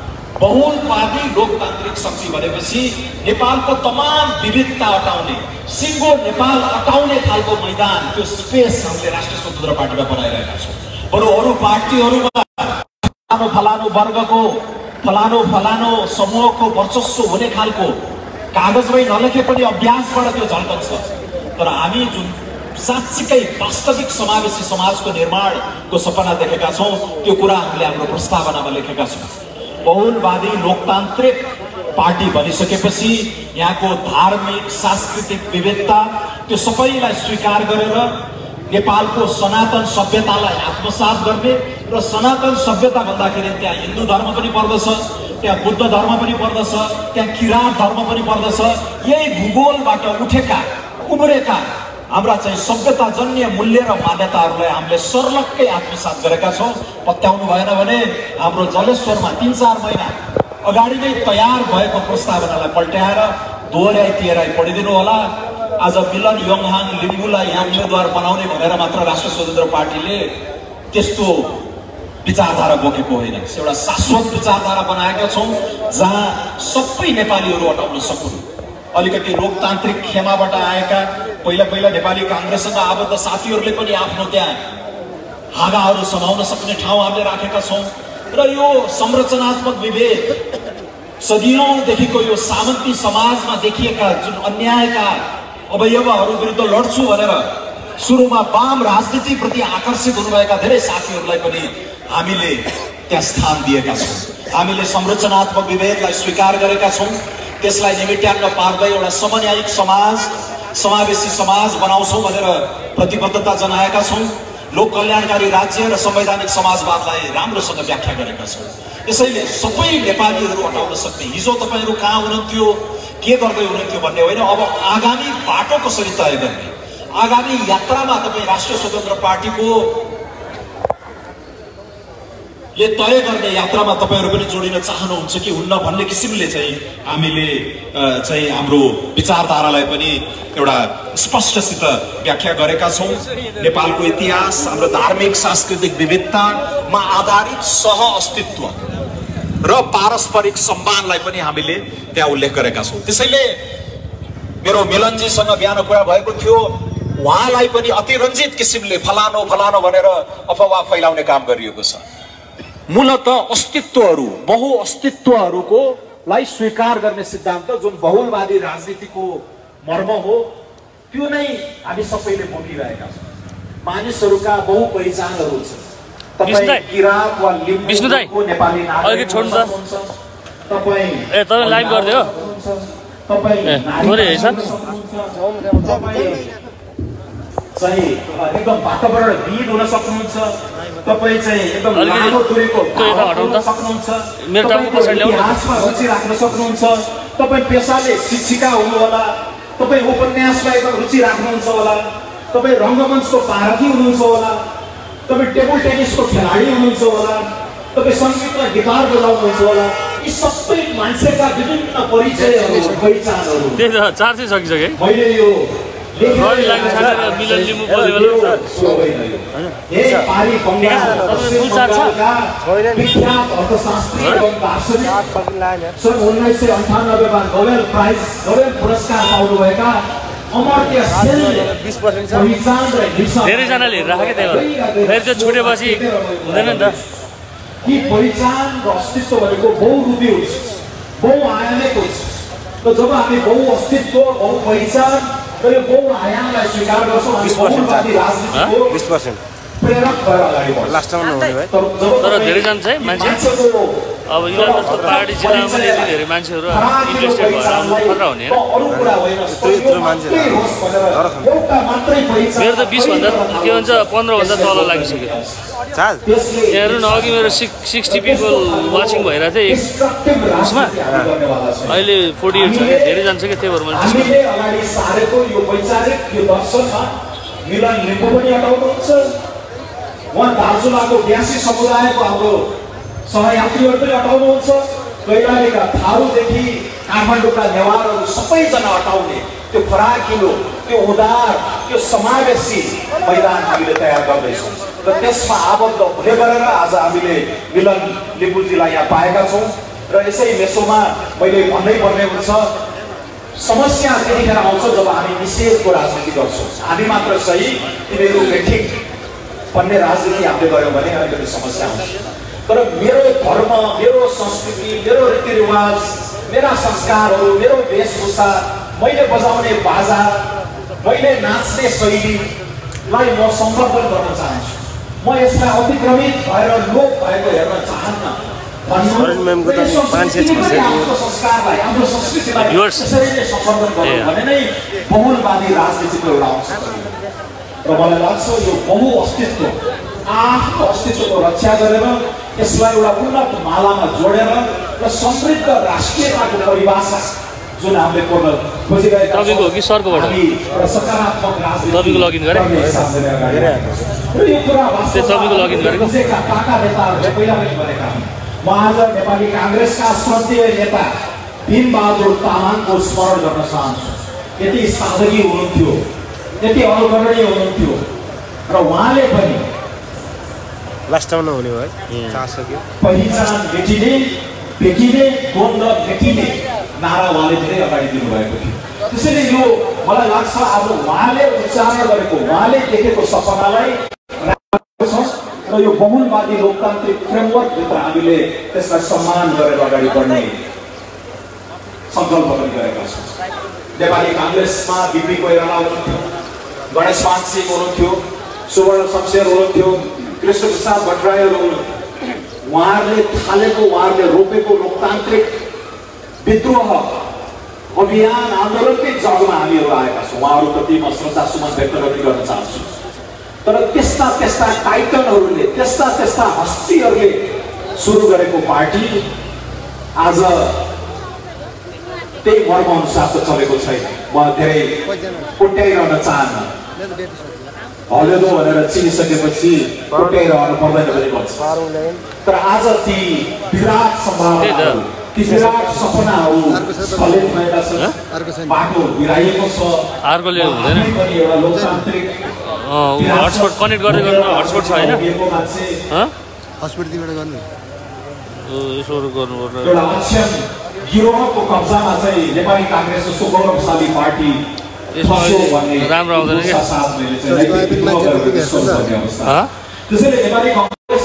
बहुलवादी लोकतान्त्रिक शक्ति भनेपछि नेपालको तमाम विविधता हटाउने, सिङ्गो नेपाल हटाउने खालको मैदान, त्यो स्पेस हामीले राष्ट्रिय स्वतन्त्र पार्टीमा बनाइरहेका छौँ। बरु अरू पार्टीहरूमा फलानु वर्गको, फलानु समूहको वर्चस्व हुने खालको कागजमै नलेखे पनि अभ्यासबाट त्यो झल्कन्छ। तर हामी जुन साँच्चीकै वास्तविक समावेशी समाजको निर्माणको सपना देखेका छौँ, त्यो कुरा हामीले हाम्रो प्रस्तावनामा लेखेका छौँ। बहुलवादी लोकतान्त्रिक पार्टी भनिसकेपछि यहाँको धार्मिक, सांस्कृतिक विविधता त्यो सबैलाई स्वीकार गरेर नेपालको सनातन सभ्यतालाई आत्मसात गर्ने र सनातन सभ्यता भन्दाखेरि त्यहाँ हिन्दू धर्म पनि पर्दछ, त्यहाँ बुद्ध धर्म पनि पर्दछ, त्यहाँ किराँत धर्म पनि पर्दछ। यही भूगोलबाट उठेका उम्रेका हाम्रा चाहिँ सभ्यताजन्य मूल्य र मान्यताहरूलाई हामीले सर्लक्कै आत्मसात गरेका छौँ। पत्याउनु भएन भने हाम्रो जलेश्वरमा 3-4 महिना अगाडि नै तयार भएको प्रस्तावनालाई पल्ट्याएर दोहोऱ्याइ पढिदिनु होला। आज मिलन योङहाङ लिम्बूलाई यहाँ उम्मेदवार बनाउने भनेर मात्र राष्ट्रिय स्वतन्त्र पार्टीले त्यस्तो विचारधारा बोकेको होइन। एउटा शाश्वत विचारधारा बनाएका छौँ जहाँ सबै नेपालीहरू हटाउन सकुन्। अलिकति लोकतान्त्रिक खेमाबाट आएका पहिला नेपाली काङ्ग्रेससँग आबद्ध साथीहरूले पनि आफ्नो त्यहाँ हाँगाहरू समाउन सक्ने ठाउँ हामीले राखेका छौँ। र यो संरचनात्मक विभेद, सदियौँदेखिको यो सामन्ती समाजमा देखिएका जुन अन्यायका अवयवहरू विरुद्ध लड्छु भनेर सुरुमा वाम राजनीतिप्रति आकर्षित हुनुभएका धेरै साथीहरूलाई पनि हामीले त्यहाँ स्थान दिएका छौँ। हामीले संरचनात्मक विभेदलाई स्वीकार गरेका छौँ। त्यसलाई निमिट्याङ्ग पार्दै एउटा समन्यायिक समाज, समावेशी समाज बनाउँछौँ भनेर प्रतिबद्धता जनाएका छौँ। लोक कल्याणकारी राज्य र संवैधानिक समाजवादलाई राम्रोसँग व्याख्या गरेका छौँ। यसैले सबै नेपालीहरू हटाउन सक्ने, हिजो तपाईँहरू कहाँ हुनुहुन्थ्यो, के गर्दै हुनुहुन्थ्यो भन्ने होइन, अब आगामी बाटो कसरी तय गर्ने, आगामी यात्रामा तपाईँ राष्ट्रिय स्वतन्त्र पार्टीको ले तय गर्ने यात्रामा तपाईँहरू पनि जोडिन चाहनुहुन्छ कि हुन्न भन्ने किसिमले चाहिँ हामीले चाहिँ हाम्रो विचारधारालाई पनि एउटा स्पष्टसित व्याख्या गरेका छौँ। नेपालको इतिहास, हाम्रो धार्मिक सांस्कृतिक विविधतामा आधारित सह अस्तित्व र पारस्परिक सम्मानलाई पनि हामीले त्यहाँ उल्लेख गरेका छौँ। त्यसैले मेरो मिलनजीसँग बिहान कुरा भएको थियो, उहाँलाई पनि अतिरञ्जित किसिमले फलानो फलानो भनेर अफवाह फैलाउने काम गरिएको छ। मूलत अस्तित्वहरू बहुअस्तित्वहरूको लाई स्वीकार गर्ने सिद्धान्त जुन बहुलवादी राजनीतिको मर्म हो त्यो नै हामी सबैले बोकिरहेका छौँ। मानिसहरूका बहुपहिचानहरू छ। तपाईँ किराँत वा लिम्बूको नेपाली नागरिक हुनुहुन्छ, तपाईँ लाइभ गर्दियो चाहिँ एकदम वातावरणविद हुन सक्नुहुन्छ, तपाईँ चाहिँ एकदम लामो दूरीको सक्नुहुन्छ, इतिहासमा रुचि राख्न सक्नुहुन्छ, तपाईँ पेसाले शिक्षिका हुनु होला, तपाईँ उपन्यासमा एकदम रुचि राख्नुहुन्छ होला, तपाईँ रङ्गमञ्चको पारखी हुनुहुन्छ होला, तपाईँ टेबल टेनिसको खेलाडी हुनुहुन्छ होला, तपाईँ सङ्गीतमा गिटार बजाउनुहुन्छ होला। यी सबै मान्छेका विभिन्न परिचयहरू पहिचानहरू चार्जै सकिसके मैले यो मिलन लिम्बू बोल्ने विख्यात अर्थशास्त्री एवं दार्शनिक सन् 1998मा नोबेल पुरस्कार पाउनुभएका अमर्त्य सेनले पहिचान र हिंसा धेरैजनाले राखेको त्यही भएर फेरि त्यो छुटेपछि हुँदैन नि त। कि पहिचान र अस्तित्व भनेको बहुरूपी हुन्छ, बहुआयामिक हुन्छ। र जब हामी बहुअस्तित्व बहुपहिचान र यो बहुआयामलाई स्वीकार गर्छौँ, हामी बहुवादी राजनीतिको 20% प्रेरक भएर अगाडि बढ्छौँ। लास्टमा नहुने भए तर धेरैजना चाहिँ मान्छे अब यिनीहरू जस्तो पहाडी जिल्लामा पनि यति धेरै मान्छेहरू इन्ट्रेस्टेड भएर खतरा हुने मेरो त 20भन्दा के भन्छ 15भन्दा तल लागिसक्यो। हेर्नु न अघि मेरो 60 पिपल वाचिङ भइरहेको थियो उसमा, अहिले 48 छ क्या, धेरै जान्छ क्या। त्यही भएर मैले उहाँ दार्चुलाको 82 समुदायको हाम्रो सहयात्रीहरू पनि हटाउनुहुन्छ, कैलालीका थारूदेखि काठमाडौँका नेवारहरू सबैजना हटाउने त्यो फराकिलो, त्यो उदार, त्यो समावेशी मैदान हामीले तयार गर्दैछौँ। र त्यसमा आबद्ध हुने गरेर आज हामीले मिलन लिम्बूजीलाई यहाँ पाएका छौँ। र यसै मेसोमा मैले भन्नै पर्ने हुन्छ, समस्या त्यतिखेर आउँछ जब हामी निषेधको राजनीति गर्छौँ। हामी मात्र सही, तिनीहरू बेठिक भन्ने राजनीति हामीले गऱ्यौँ भने अलिकति समस्या आउँछ। तर मेरो धर्म, मेरो संस्कृति, मेरो रीतिरिवाज, मेरा संस्कारहरू, मेरो वेशभूषा, मैले बजाउने बाजा, मैले नाच्ने शैलीलाई म संवर्धन गर्न चाहन्छु। म यसलाई अतिक्रमित भएर लोप भएको हेर्न चाहन्न। संस्कारलाई, हाम्रो संस्कृतिलाई यसरी नै संवर्धन गर्नु भने नै बहुलवादी राजनीतिको एउटा अंश हो। र मलाई लाग्छ यो बहुअस्तित्व आफ्नो अस्तित्वको रक्षा गरेर यसलाई एउटा उन्नत मालामा जोडेर र समृद्ध राष्ट्रियताको परिभाषा जुन हामीले कोर्न खोजिरहेका छौँ। तपाईँको हो कि सरकोबाट? सकारात्मक राजनीति तपाईँको लगइन गरेँ? र यो कुरा तपाईँको लगइन गरेको? पाका नेताहरूले पहिला पनि भनेका हुन्। म आज नेपाली काङ्ग्रेसका श्रद्धेय नेता भीमबहादुर तामाङको स्मरण गर्न चाहन्छु। यति साधकी हुनुहुन्थ्यो, यति अनुकरणीय हुनुहुन्थ्यो र उहाँले पनि लास्टमा नहुने भयो पहिचान मेटिने, भेटिने, द्वन्द मेटिने नारा उहाँले धेरै अगाडि दिनुभएको थियो। त्यसैले यो मलाई लाग्छ अब उहाँले उच्चारण गरेको, उहाँले देखेको सपनालाई र यो बहुलवादी लोकतान्त्रिक फ्रेमवर्कभित्र हामीले त्यसलाई सम्मान गरेर अगाडि बढ्ने सङ्कल्प पनि गरेका छौँ। नेपाली काङ्ग्रेसमा बिपी कोइराला हुनुहुन्थ्यो, गणेश मान सिंह हुनुहुन्थ्यो, सुवर्ण शमशेर हुनुहुन्थ्यो, कृष्ण प्रसाद भट्टराईहरू हुनुहुन्थ्यो। उहाँहरूले थालेको, उहाँहरूले रोपेको लोकतान्त्रिक विद्रोह अभियान आन्दोलनकै जगमा हामीहरू आएका छौँ। उहाँहरूप्रति म श्रद्धासुमन व्यक्त गर्न चाहन्छु। तर त्यस्ता टाइटनहरूले, त्यस्ता हस्तीहरूले सुरु गरेको पार्टी आज त्यही मर्म अनुसार त चलेको छैन। म धेरै कोट्याइरहन चाहन्न, हलेदो भनेर चिनिसकेपछि कोट्याइरहनु पर्दैन पनि भन्छ। तर आज ती विराट सम्भावनाहरू, ती विराट सपनाहरू फलित भएका छन्। बाटो बिराइएको छ। अर्कोले हुँदैन, एउटा लोकतान्त्रिक हटस्पट कनेक्ट गर्दै गर्नु, हटस्पट छ होइन, हस्पिटलबाट गर्नु यसो गर्नुपर्छ। एउटा अक्षम गिरोहको कब्जामा चाहिँ नेपाली काङ्ग्रेस जस्तो गौरवशाली पार्टी यसमा राम्रो आउँदैन क्या त्यसैले नेपाली कङ्ग्रेस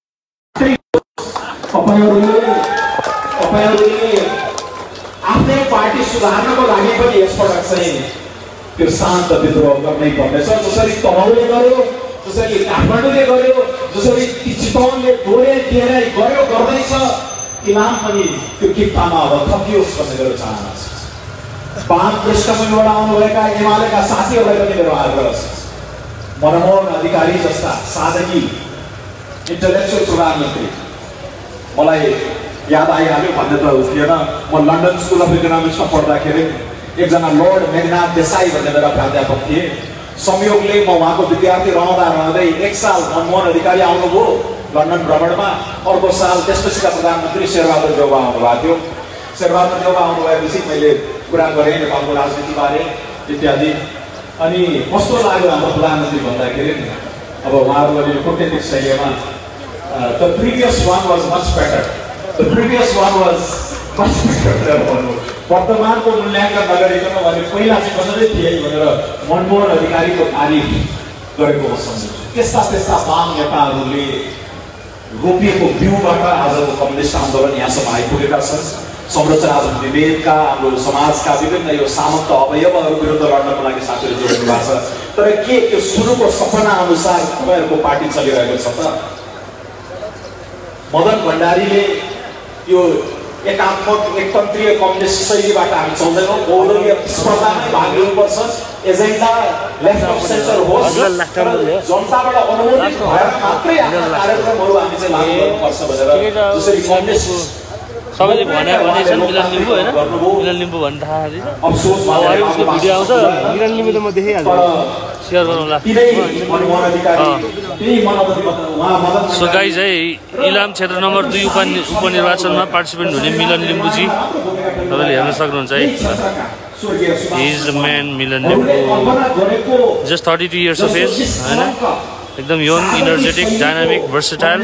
तपाईहरुले आफ्नै पार्टी सुधार्नको लागि पनि यसपटक चाहिँ त्यो शान्त विद्रोह गर्नै पर्नेछ। जसरी तनहुले गर्यो, जसरी काठमाडौँले गर्यो, जसरी चितवनले डोरे दिएर गर्यो गर्दैछ, इलाम पनि त्यो किप्तामा अब थपियोस् भन्ने मेरो चाहना छ। वाम पृष्ठभूमिबाट आउनुभएका एमालेका साथीहरूलाई पनि मेरो आग्रह छ, मनमोहन अधिकारी जस्ता साधकी इन्टेलेक्चुअल प्रधानमन्त्री मलाई याद आइहाल्यो भन्ने त थिएन। म लन्डन स्कुल अफ इकोनोमिक्समा पढ्दाखेरि एकजना लर्ड मेघनाथ देसाई भन्ने मेरा प्राध्यापक थिए। संयोगले म उहाँको विद्यार्थी रहँदै एक साल मनमोहन अधिकारी आउनुभयो लन्डन भ्रमणमा, अर्को साल त्यसपछिका प्रधानमन्त्री शेरबहादुर देउवा आउनुभएको थियो। शेरबहादुर देउवा आउनुभएपछि मैले कुरा गरेँ नेपालको राजनीतिबारे इत्यादि। अनि कस्तो लाग्यो हाम्रो प्रधानमन्त्री भन्दाखेरि अब उहाँहरूले कूटनीतिक शैलीमा the previous one was much better, the previous one was much better भन्नु। वर्तमानको मूल्याङ्कन नगरिकन उहाँले पहिला चाहिँ कसरी थिए भनेर मनमोहन अधिकारीको तारिफ गरेको म सम्झन्छु। त्यस्ता त्यस्ता वाम नेताहरूले रोपिएको बिउबाट आजको कम्युनिस्ट आन्दोलन यहाँसम्म आइपुगेका छन्। संरचनात्मक विभेदका हाम्रो समाजका विभिन्न यो सामन्त अवयवहरू विरुद्ध लड्नको लागि साथीहरू जोड्नु भएको छ। तर के त्यो सुरुको सपना अनुसार तपाईँहरूको पार्टी चलिरहेको छ त? मदन भण्डारीले यो एकात्मक एकतन्त्रीय कम्युनिस्ट शैलीबाट हामी चाउँदैनौँ, बहुदलीय स्पर्धामै भाग लिनुपर्छ, एजेन्डा लेफ्ट अफ सेन्टर होस्, जनताबाट अनुमोदित भएर मात्रै आफ्ना कार्यक्रमहरू हामी चाहिँ लागू गर्नुपर्छ भनेर जसरी कम्युनिस्ट सबैले भने छन् मिलन लिम्बू होइन, मिलन लिम्बू भन्ने थाहा छ। अफसोस अगाडि उसको भिडियो आउँछ, मिलन लिम्बू त म देखिहाल्छु, सेयर गरौँला। सो गाइज है, इलाम क्षेत्र नम्बर 2 उपनिर्वाचनमा पार्टिसिपेन्ट हुने मिलन लिम्बूजी तपाईँले हेर्न सक्नुहुन्छ है। He is the man Milan Limbu, just 32 years of age होइन, एकदम यङ, इनर्जेटिक, डाइनामिक, भर्सेटाइल।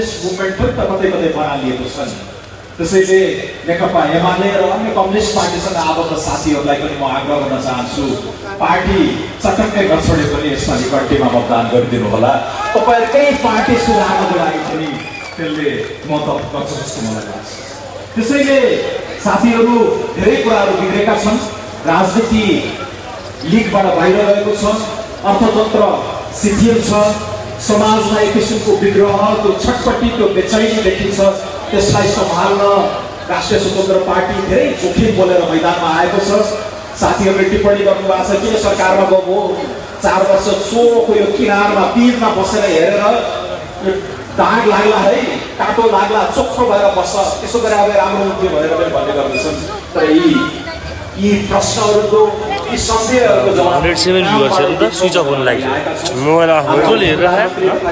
त्यसैले नेकपा एमाले र अन्य कम्युनिस्ट पार्टीसँग आबद्ध साथीहरूलाई पनि म आग्रह गर्न चाहन्छु, पार्टी चटक्कै नछोडे पनि यसपालि पार्टीमा मतदान गरिदिनु होला। तपाईँहरूकै पार्टी सुधार्नको लागि पनि त्यसले महत्त्व गर्छ जस्तो मलाई लाग्छ। त्यसैले साथीहरू धेरै कुराहरू बिग्रेका छन्, राजनीति लिगबाट बाहिर रहेको छ, अर्थतन्त्र शिथिल छ, समाजमा एक किसिमको विग्रह, त्यो छटपट्टि, त्यो बेचैनी देखिन्छ। त्यसलाई सम्हाल्न राष्ट्रिय स्वतन्त्र पार्टी धेरै जोखिम बोलेर मैदानमा आएको छ। साथीहरूले टिप्पणी गर्नुभएको छ, किन सरकारमा गएको 4 वर्ष चोको यो किनारमा पिरमा बसेर हेरेर दाग लाग्ला है, काटो लाग्ला, चोखो भएर बस्छ, त्यसो गरे अब राम्रो हुन्थ्यो भनेर पनि भन्ने गर्दछन्। तर यी प्रश्नहरूको, यी सन्देहहरूको जवाब 107 भ्युअर्स हेर्नु त, स्विच अफ हुन लाग्यो मोबाइल अफ कसले हेरिरहेको।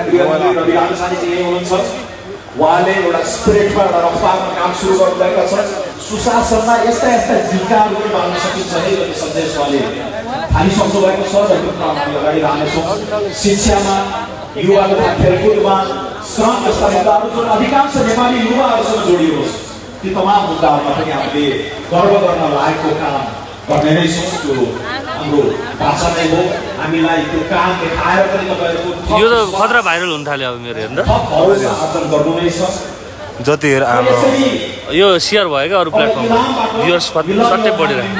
उहाँले एउटा स्पिरिटमा एउटा रफ्तारमा काम सुरु गर्नुभएका छन्। सुशासनमा यस्ता यस्ता झिल्काहरू पनि बाँड्न सकिन्छ है भन्ने सन्देश उहाँले हालिसक्नु भएको छ, र त्यो हामी अगाडि लानेछौँ। शिक्षामा, युवा तथा खेलकुदमा, श्रम जस्ता मुद्दाहरू जुन अधिकांश नेपाली युवाहरूसँग जोडियोस्, ती तमाम मुद्दाहरूमा पनि हामीले गर्व गर्न लागेको काम गर्ने नै छौँ। त्यो हाम्रो भाषा नै हो, हामीलाई त्यो काम देखाएर पनि तपाईँहरूको यो त खतरा भाइरल हुन थाल्यो अब मेरो हेर्दा। भरोसा आर्जन गर्नु नै छ। जति हेर यो सेयर भयो क्या अरू प्लेटफर्ममा, भ्युअर्स सट्टै बढिरहेको।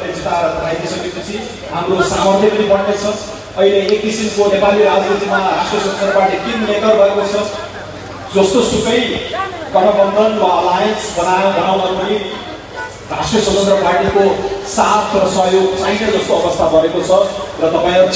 हाम्रो सामर्थ्य पनि बढ्नेछ। अहिले एक किसिमको नेपाली राजनीतिमा राष्ट्रिय स्वतन्त्र पार्टी किङ मेकर भएको छ। जस्तो सुकै गठबन्धन वा अलायन्स बनाउन पनि राष्ट्रिय स्वतन्त्र पार्टीको साथ र सहयोग चाहिने जस्तो अवस्था बनेको छ। र तपाईँहरू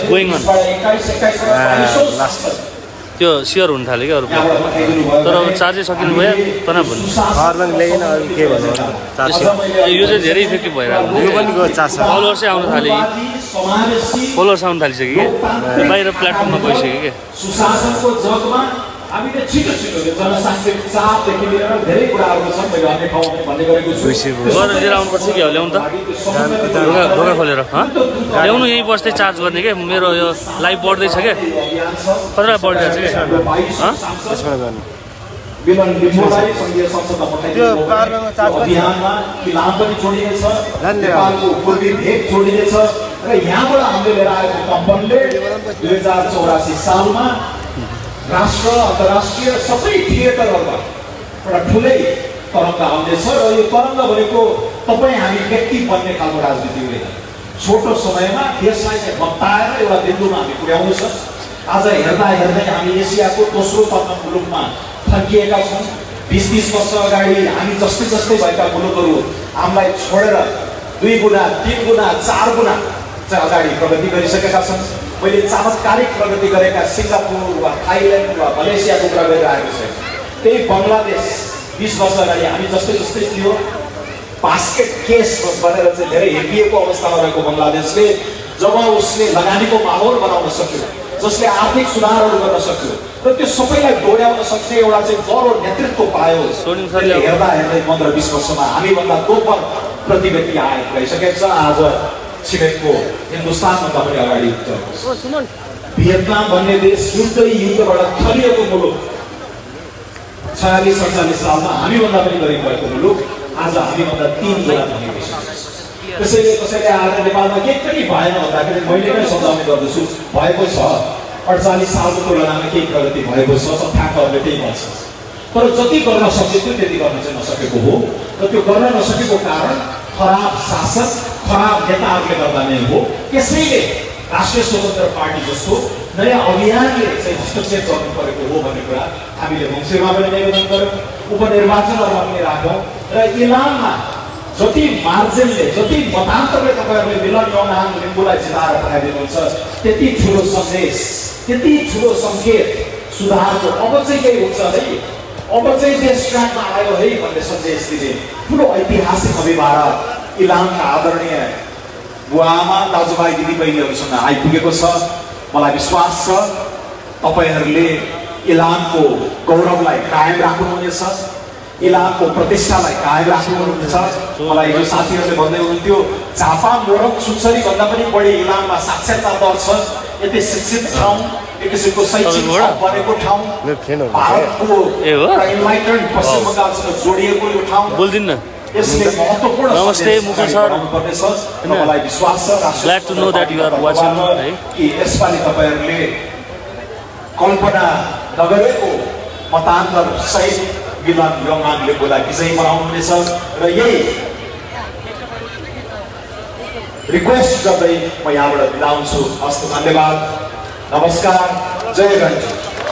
त्यो सेयर हुन थाल्यो क्या अरू प्लेटफर्ममा, तर अब चार्जै सकिनु भयो तनाव भन्नु। के भन्नु, यो चाहिँ धेरै इफेक्टिभ भइरहेको हुन्छ। फलोवर्सै आउन थाल्यो, फलोवर्स आउन थालिसक्यो कि बाहिर प्लेटफर्ममा गइसक्यो कि। सुशासनको जगमा हामीले छिटो जनसाङ्ख्यिक चापदेखि लिएर धेरै कुराहरू छन्। मैले अन्य ठाउँमा भन्ने गरेको छु, गरेर लिएर आउनुपर्छ कि ल्याउनु त, ढोका खोलेर ल्याउनु, यहीँ बस्दै चार्ज गर्ने क्या। मेरो यो लाइभ बढ्दैछ क्या, खतरा बढिरहेको छ क्या। मिलन लिम्बूलाई सङ्घीय संसदमा पठाइदिनु अभियानमा इलाम पनि जोडिनेछ, नेपालको पूर्वी भेग जोडिनेछ र यहाँबाट हामीले लिएर आएको कम्पनले 2084 सालमा राष्ट्र अन्तर्राष्ट्रिय सबै थिएटरहरूमा एउटा ठुलै तरङ्ग आउँदैछ र यो तरङ्ग भनेको तपाईँ हामी व्यक्ति बन्ने खालको राजनीति हुँदैन। छोटो समयमा देशलाई चाहिँ बत्ताएर एउटा बिन्दुमा हामी पुर्याउनु छ। आज हेर्दा हेर्दै हामी एसियाको दोस्रो तर्क मुलुकमा फर्किएका छौँ। 20-30 वर्ष अगाडि हामी जस्तै जस्तै भएका मुलुकहरू हामीलाई छोडेर 2 गुणा 3 गुणा 4 गुणा चाहिँ अगाडि प्रगति गरिसकेका छन्। मैले चमत्कारिक प्रगति गरेका सिङ्गापुर वा थाइल्यान्ड वा मलेसियाको कुरा गरिरहेको छु। त्यही बङ्गलादेश 20 वर्ष अगाडि हामी जस्तै जस्तै थियो, बास्केट केस भनेर चाहिँ धेरै हेपिएको अवस्थामा रहेको बङ्गलादेशले जब उसले लगानीको माहौल बनाउन सक्यो, जसले आर्थिक सुधारहरू गर्न सक्यो र त्यो सबैलाई दोहोऱ्याउन सक्ने एउटा चाहिँ बडो नेतृत्व पायो। हेर्दा हेर्दै 15-20 वर्षमा हामीभन्दा दोब्बर प्रतिव्यक्ति आएको भइसकेको छ। आज छिमेकको हिन्दुस्तानभन्दा पनि अगाडि भियतनाम भन्ने देश युद्धबाट थलिएको मुलुक 46-47 सालमा हामीभन्दा पनि गरिब भएको मुलुक आज हामीभन्दा 3 गुणा धनी भइसकेको छ। त्यसैले कसैले आएर नेपालमा केही पनि भएन भन्दाखेरि मैले नै सम्झाउने गर्दछु, भएको छ। 48 सालको तुलनामा केही प्रगति भएको छ, तथ्याङ्कहरूले त्यही भन्छ। तर जति गर्न सकेको त्यति गर्न चाहिँ नसकेको हो र त्यो गर्न नसकेको कारण खराब शासक, खराब नेताहरूले गर्दा नै हो। त्यसैले राष्ट्रिय स्वतन्त्र पार्टी जस्तो नयाँ अभियानले चाहिँ हस्तक्षेप गर्नु परेको हो भन्ने कुरा हामीले मङ्सिरमा पनि निवेदन गर्यौँ, उपनिर्वाचनहरूमा पनि राख्यौँ र इलाममा जति मार्जिनले, जति मतान्तरले तपाईँहरूले मिलन योङहाङ लिम्बूलाई जिताएर पठाइदिनुहुन्छ त्यति ठुलो सन्देश, त्यति ठुलो सङ्केत सुधारको अब चाहिँ केही हुन्छ है, अब चाहिँ देश ट्र्याकमा आयो है भन्ने सन्देश दिने ठुलो ऐतिहासिक अभिवादन इलामका आदरणीय बुवाआमा, दाजुभाइ, दिदीबहिनीहरूसँग आइपुगेको छ। मलाई विश्वास छ तपाईँहरूले इलामको गौरवलाई कायम राख्नुहुनेछ, इलामको प्रतिष्ठालाई कायम राख्नुहुनेछ। मलाई यो साथीहरूले भन्दै हुनुहुन्थ्यो झापा मोरङ सुनसरी भन्दा पनि बढी इलाममा साक्षरता दर छ। यति शिक्षित ठाउँ, एक किसिमको शैक्षिक बनेको ठाउँ, भारतको इन्लाइटेन्ड पश्चिम बङ्गालसँग जोडिएको यो ठाउँ, यसले महत्त्वपूर्ण नमस्ते मुकुल सर, मलाई विश्वास छ glad to know that you are watching है कि यसपालि तपाईहरूले कल्पना नगरेको मतान्तर सहित मिलन योङहाङ लिम्बूलाई विजयी बनाउनुहुनेछ र यही रिक्वेस्ट गर्दै म यहाँबाट बिदा हुन्छु। हस्त धन्यवाद, नमस्कार, जय गणेश।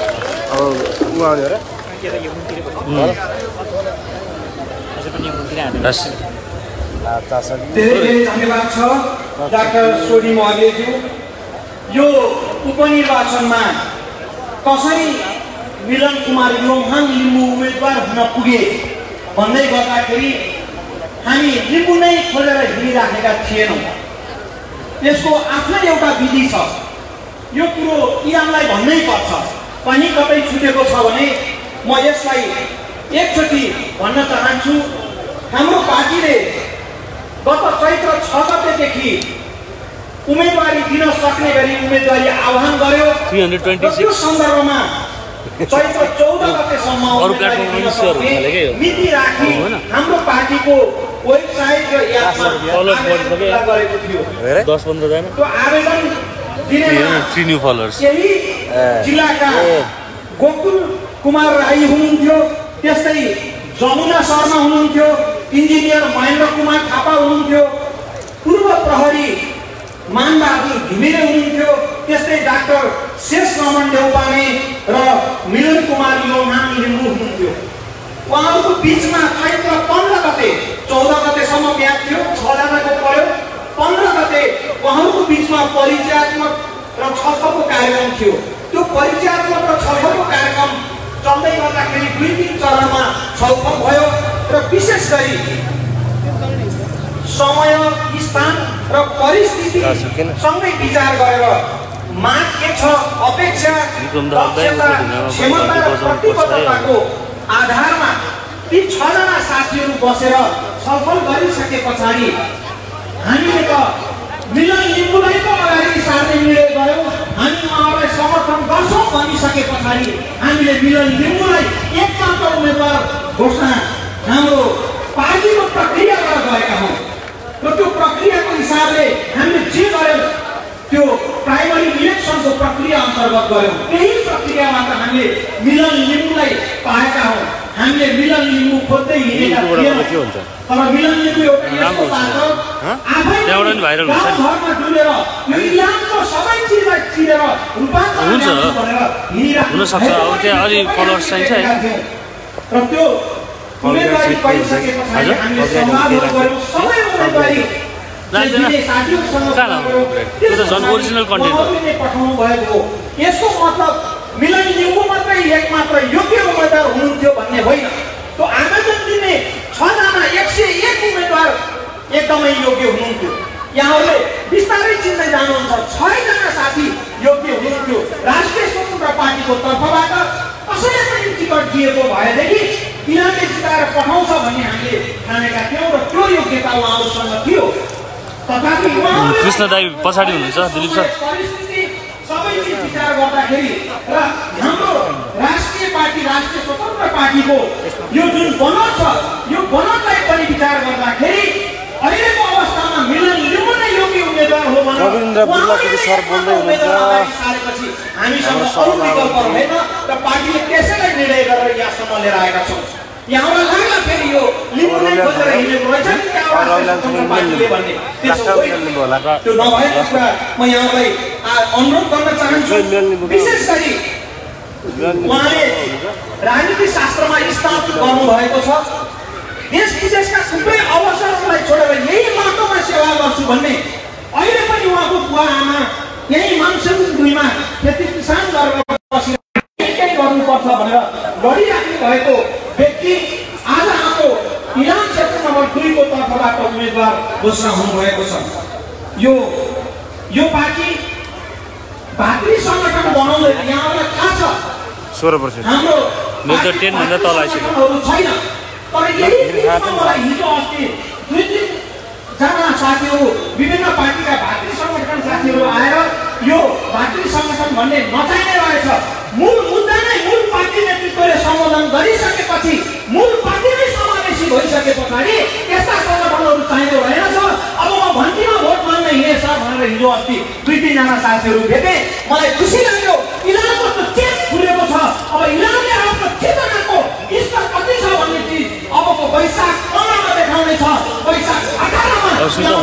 धेरै धन्यवाद छ डाक्टर सोनी महोदयज्यू। यो उपनिर्वाचनमा कसरी मिलन कुमार योङहाङ लिम्बू उम्मेदवार हुन पुगे भन्दै गर्दाखेरि हामी लिम्बू नै खोलेर हिँडिराखेका थिएनौँ। यसको आफ्नै एउटा विधि छ, यो कुरो इलामलाई भन्नै पर्छ। कहीँ कतै छुटेको छ भने म यसलाई एकचोटि भन्न चाहन्छु। हाम्रो पार्टीले गत चैत्र 6 गतेदेखि उम्मेदवारी दिन सक्ने गरी उम्मेदवारी आह्वान गर्यो। 326 त्यो सन्दर्भमा चैत्र 14 गतेसम्म मिति राखी हाम्रो पार्टीको वेबसाइट र एपमा गरेको थियो। 10-15 जना त्यो आवेदन दिनेमा 3 न्यू फलोअर्स यही जिल्लाका गोकुल कुमार राई हुनुहुन्थ्यो, त्यस्तै जमुना शर्मा हुनुहुन्थ्यो, इन्जिनियर महेन्द्र कुमार थापा हुनुहुन्थ्यो, पूर्व प्रहरी मानबहादुर घिमिरे हुनुहुन्थ्यो, त्यस्तै डाक्टर शेष रमण देउपाने र मिलन कुमार योङहाङ लिम्बू हुनुहुन्थ्यो। उहाँहरूको बिचमा चैत्र 15 गते 14 गतेसम्म म्याद थियो, 6 जनाको पर्यो। 15 गते उहाँहरूको बिचमा परिचयात्मक र छलफलको कार्यक्रम थियो। त्यो परिचयात्मक र छलफलको कार्यक्रम चल्दै गर्दाखेरि 2-3 चरणमा छलफल भयो र विशेष गरी समय, स्थान र परिस्थिति सँगै विचार गरेर माग के छ, अपेक्षा, दक्षता, क्षमता र प्रतिबद्धताको आधारमा ती 6 जना साथीहरू बसेर छलफल गरिसके पछाडि हामीले त मिलन लिम्बूलाई त अगाडि सार्ने निर्णय गर्यौँ। हामी उहाँलाई समर्थन गर्छौँ भनिसके पछाडि हामीले मिलन लिम्बूलाई एकमात्र मात्र उम्मेदवार घोषणा हाम्रो पार्टीको प्रक्रियाबाट गएका हौँ र त्यो प्रक्रियाको हिसाबले हामीले जे गर्यौँ त्यो प्राइमरी इलेक्सनको प्रक्रिया अन्तर्गत गऱ्यौँ। त्यही प्रक्रियाबाट हामीले मिलन लिम्बूलाई पाएका हौँ। हामीले मिलन लिम्बू खोज्दै हिँडेका थियौँ तर मिलन लिम्बू एउटा यस्तो बाटो आफै गाउँघरमा डुलेर यो इलामको सबै चिजलाई चिरेर रूपान्तरण हुनसक्छ। अब त्यहाँ अलि फलोवर्स चाहिन्छ है र त्यो उम्मेदवारी पाइसके पछाडि हामीले संवादहरू गऱ्यौँ। सबै उम्मेदवारी ओरिजिनल कन्टेन्ट पठाउनु भएको हो। यसको मतलब मिलन लिम्बू मात्रै एकमात्र योग्य उम्मेदवार हुनुहुन्थ्यो भन्ने होइन। त्यो आवेदन दिने 6 जना 101 उम्मेदवार एकदमै योग्य हुनुहुन्थ्यो। यहाँहरूले बिस्तारै चिन्दै जानुहुन्छ 6 जना साथी योग्य हुनुहुन्थ्यो। राष्ट्रिय स्वतन्त्र पार्टीको तर्फबाट कसैले पनि टिकट दिएको भएदेखि तिनीहरूले जिताएर पठाउँछ भन्ने हामीले ठानेका थियौँ र त्यो योग्यता उहाँहरूसँग थियो। तथापि कृष्ण दाई पछाडि हुनुहुन्छ दिलीप सर। सबै चिज विचार गर्दाखेरि र हाम्रो राष्ट्रिय पार्टी राष्ट्रिय स्वतन्त्र पार्टीको यो जुन बनोट छ यो बनोटलाई पनि विचार गर्दाखेरि अहिलेको अवस्थामा मिलन लिम्बू नै योग्य उम्मेदवार हो भनेर रविन्द्र बुल्लाको सर बोल्दै हुनुहुन्छ। हामीसँग अरू विकल्प रहेन र पार्टीले त्यसैलाई निर्णय गरेर यहाँसम्म लिएर आएका छौँ। यहाँलाई लाग्ला फेरि यो लिम्बू नै खोजेर हिँडेको रहेछ नि पार्टीले भन्ने त्यो नभएको कुरा म यहाँलाई अनुरोध गर्न चाहन्छु। विशेष गरी उहाँले राजनीति शास्त्रमा स्नातक गर्नुभएको छ। देश विदेशका थुप्रै अवसरहरूलाई छोडेर यही माटोमा सेवा गर्छु भन्ने अहिले पनि उहाँको बुवा आमा यही मानसिङ 2 खेती किसान गरेर बसिरहेको गर्नुपर्छ भनेर लडिराख्नु भएको व्यक्ति आज हाम्रो इलाम क्षेत्र नम्बर 2 को तर्फबाट उम्मेदवार घोषणा हुनुभएको छ। यो पार्टी भातृ संगठन बनाउँदै यहाँलाई थाहा छ 16% हाम्रो मेरो त 10 भन्दा तल आइसक्यो छैन। तर यही मलाई हिजो अस्ति 2-3 जना साथीहरू विभिन्न पार्टीका भातृ संगठन साथीहरू आएर यो भातृ संगठन भन्ने नचाहिने रहेछ। मूल मुद्दा नै मूल पार्टी नेतृत्वले सम्बोधन गरिसकेपछि मूल पार्टी नै समावेशी भइसके पछाडि यस्ता सङ्गठनहरू चाहिँदो रहेनछ। अब म भन्दिनँ भोट माग्न हिँडेछ भनेर हिजो अस्ति 2-3 जना साथीहरू भेटे। मलाई खुसी लाग्यो। इलामको त चेक खुलेको छ। अब इलामले आफ्नो चेतनाको स्तर कति छ भन्ने चिज अबको वैशाख 15 मा देखाउने छ। वैशाख 18 मा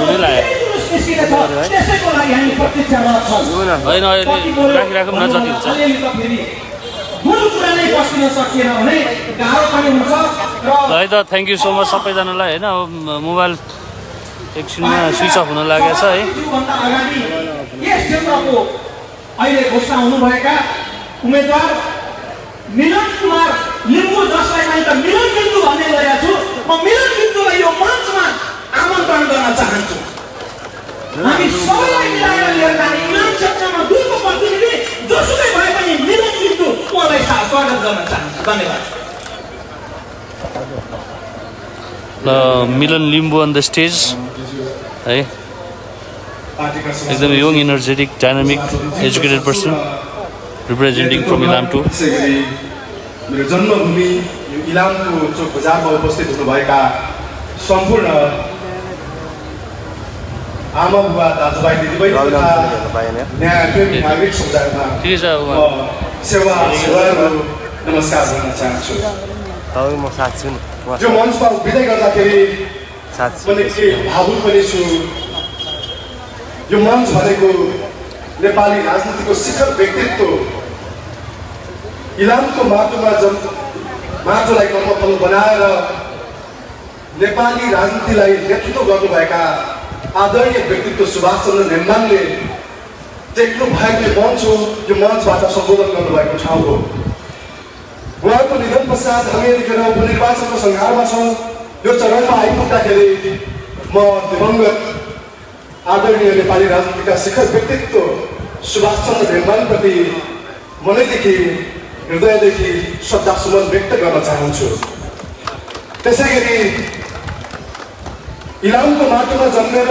त्यसैको लागि हामी प्रतीक्षारत छौँ। होइन अहिले राखिराखौँ न जति हुन्छ। मूल कुरा नै बस्न सकिएन भने गाह्रो पनि हुन्छ। है त थ्याङ्क यू सो मच सबैजनालाई। होइन अब मोबाइल एकछिनमा स्विच अफ हुन लागेको छ है। अगाडि यस क्षेत्रको अहिले घोषणा हुनुभएका उम्मेदवार मिलन कुमार लिम्बू जसलाई मैले त मिलन बिन्दु भन्ने गरेको छु। म मिलन बिन्दुलाई यो मञ्चमा आमन्त्रण गर्न चाहन्छु। हामी सबैलाई मिलाएर लिएर जाने इलाम क्षेत्रमा 2 को प्रतिनिधि जोसुकै भए पनि मिलन बिन्दु उहाँलाई स्वागत गर्न चाहन्छु। धन्यवाद। Milan Limbu on the stage है। एकदम young energetic dynamic educated person representing from Ilam 2। मेरो जन्मभूमि यो इलामको चोक बजारमा उपस्थित हुनुभएका सम्पूर्ण आमा बुबा दाजुभाइ दिदीबहिनी तथा न्यायप्रेमी नागरिक समुदायमा सेवाहरू नमस्कार भन्न चाहन्छु। म साथ छु नि यो मञ्चमा उभिँदै गर्दाखेरि मैले के भावुक पनि छु। यो मञ्च भनेको नेपाली राजनीतिको शिखर व्यक्तित्व इलामको माटोलाई कर्मफल बनाएर नेपाली राजनीतिलाई नेतृत्व गर्नुभएका आदरणीय व्यक्तित्व सुभाष चन्द्र नेमाङले टेक्नु भएको मञ्च हो। यो मञ्चबाट सम्बोधन गर्नुभएको ठाउँ हो। उहाँको निधन पश्चात हामी यतिखेर उपनिर्वाचनको सङ्घारमा छौँ। यो चरणमा आइपुग्दाखेरि म दिवंगत आदरणीय नेपाली राजनीतिका शिखर व्यक्तित्व सुभाष चन्द्र नेमाङप्रति मनैदेखि हृदयदेखि श्रद्धासुमन व्यक्त गर्न चाहन्छु। त्यसै गरी इलामको माटोमा जन्मेर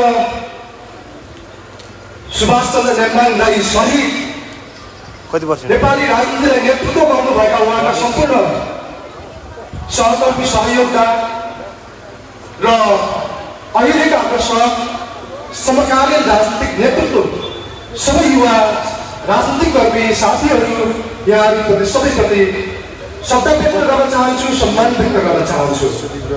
सुभाष चन्द्र नेमाङलाई सहित कति वर्ष नेपाली राजनीतिलाई नेतृत्व गर्नुभएका उहाँका सम्पूर्ण सहकर्मी सहयोगका र अहिलेका हाम्रा समकालीन राजनीतिक नेतृत्व सबै युवा राजनीतिक कर्मी साथीहरू यहाँहरूप्रति सबैप्रति शब्द व्यक्त गर्न चाहन्छु, सम्मान व्यक्त गर्न चाहन्छु।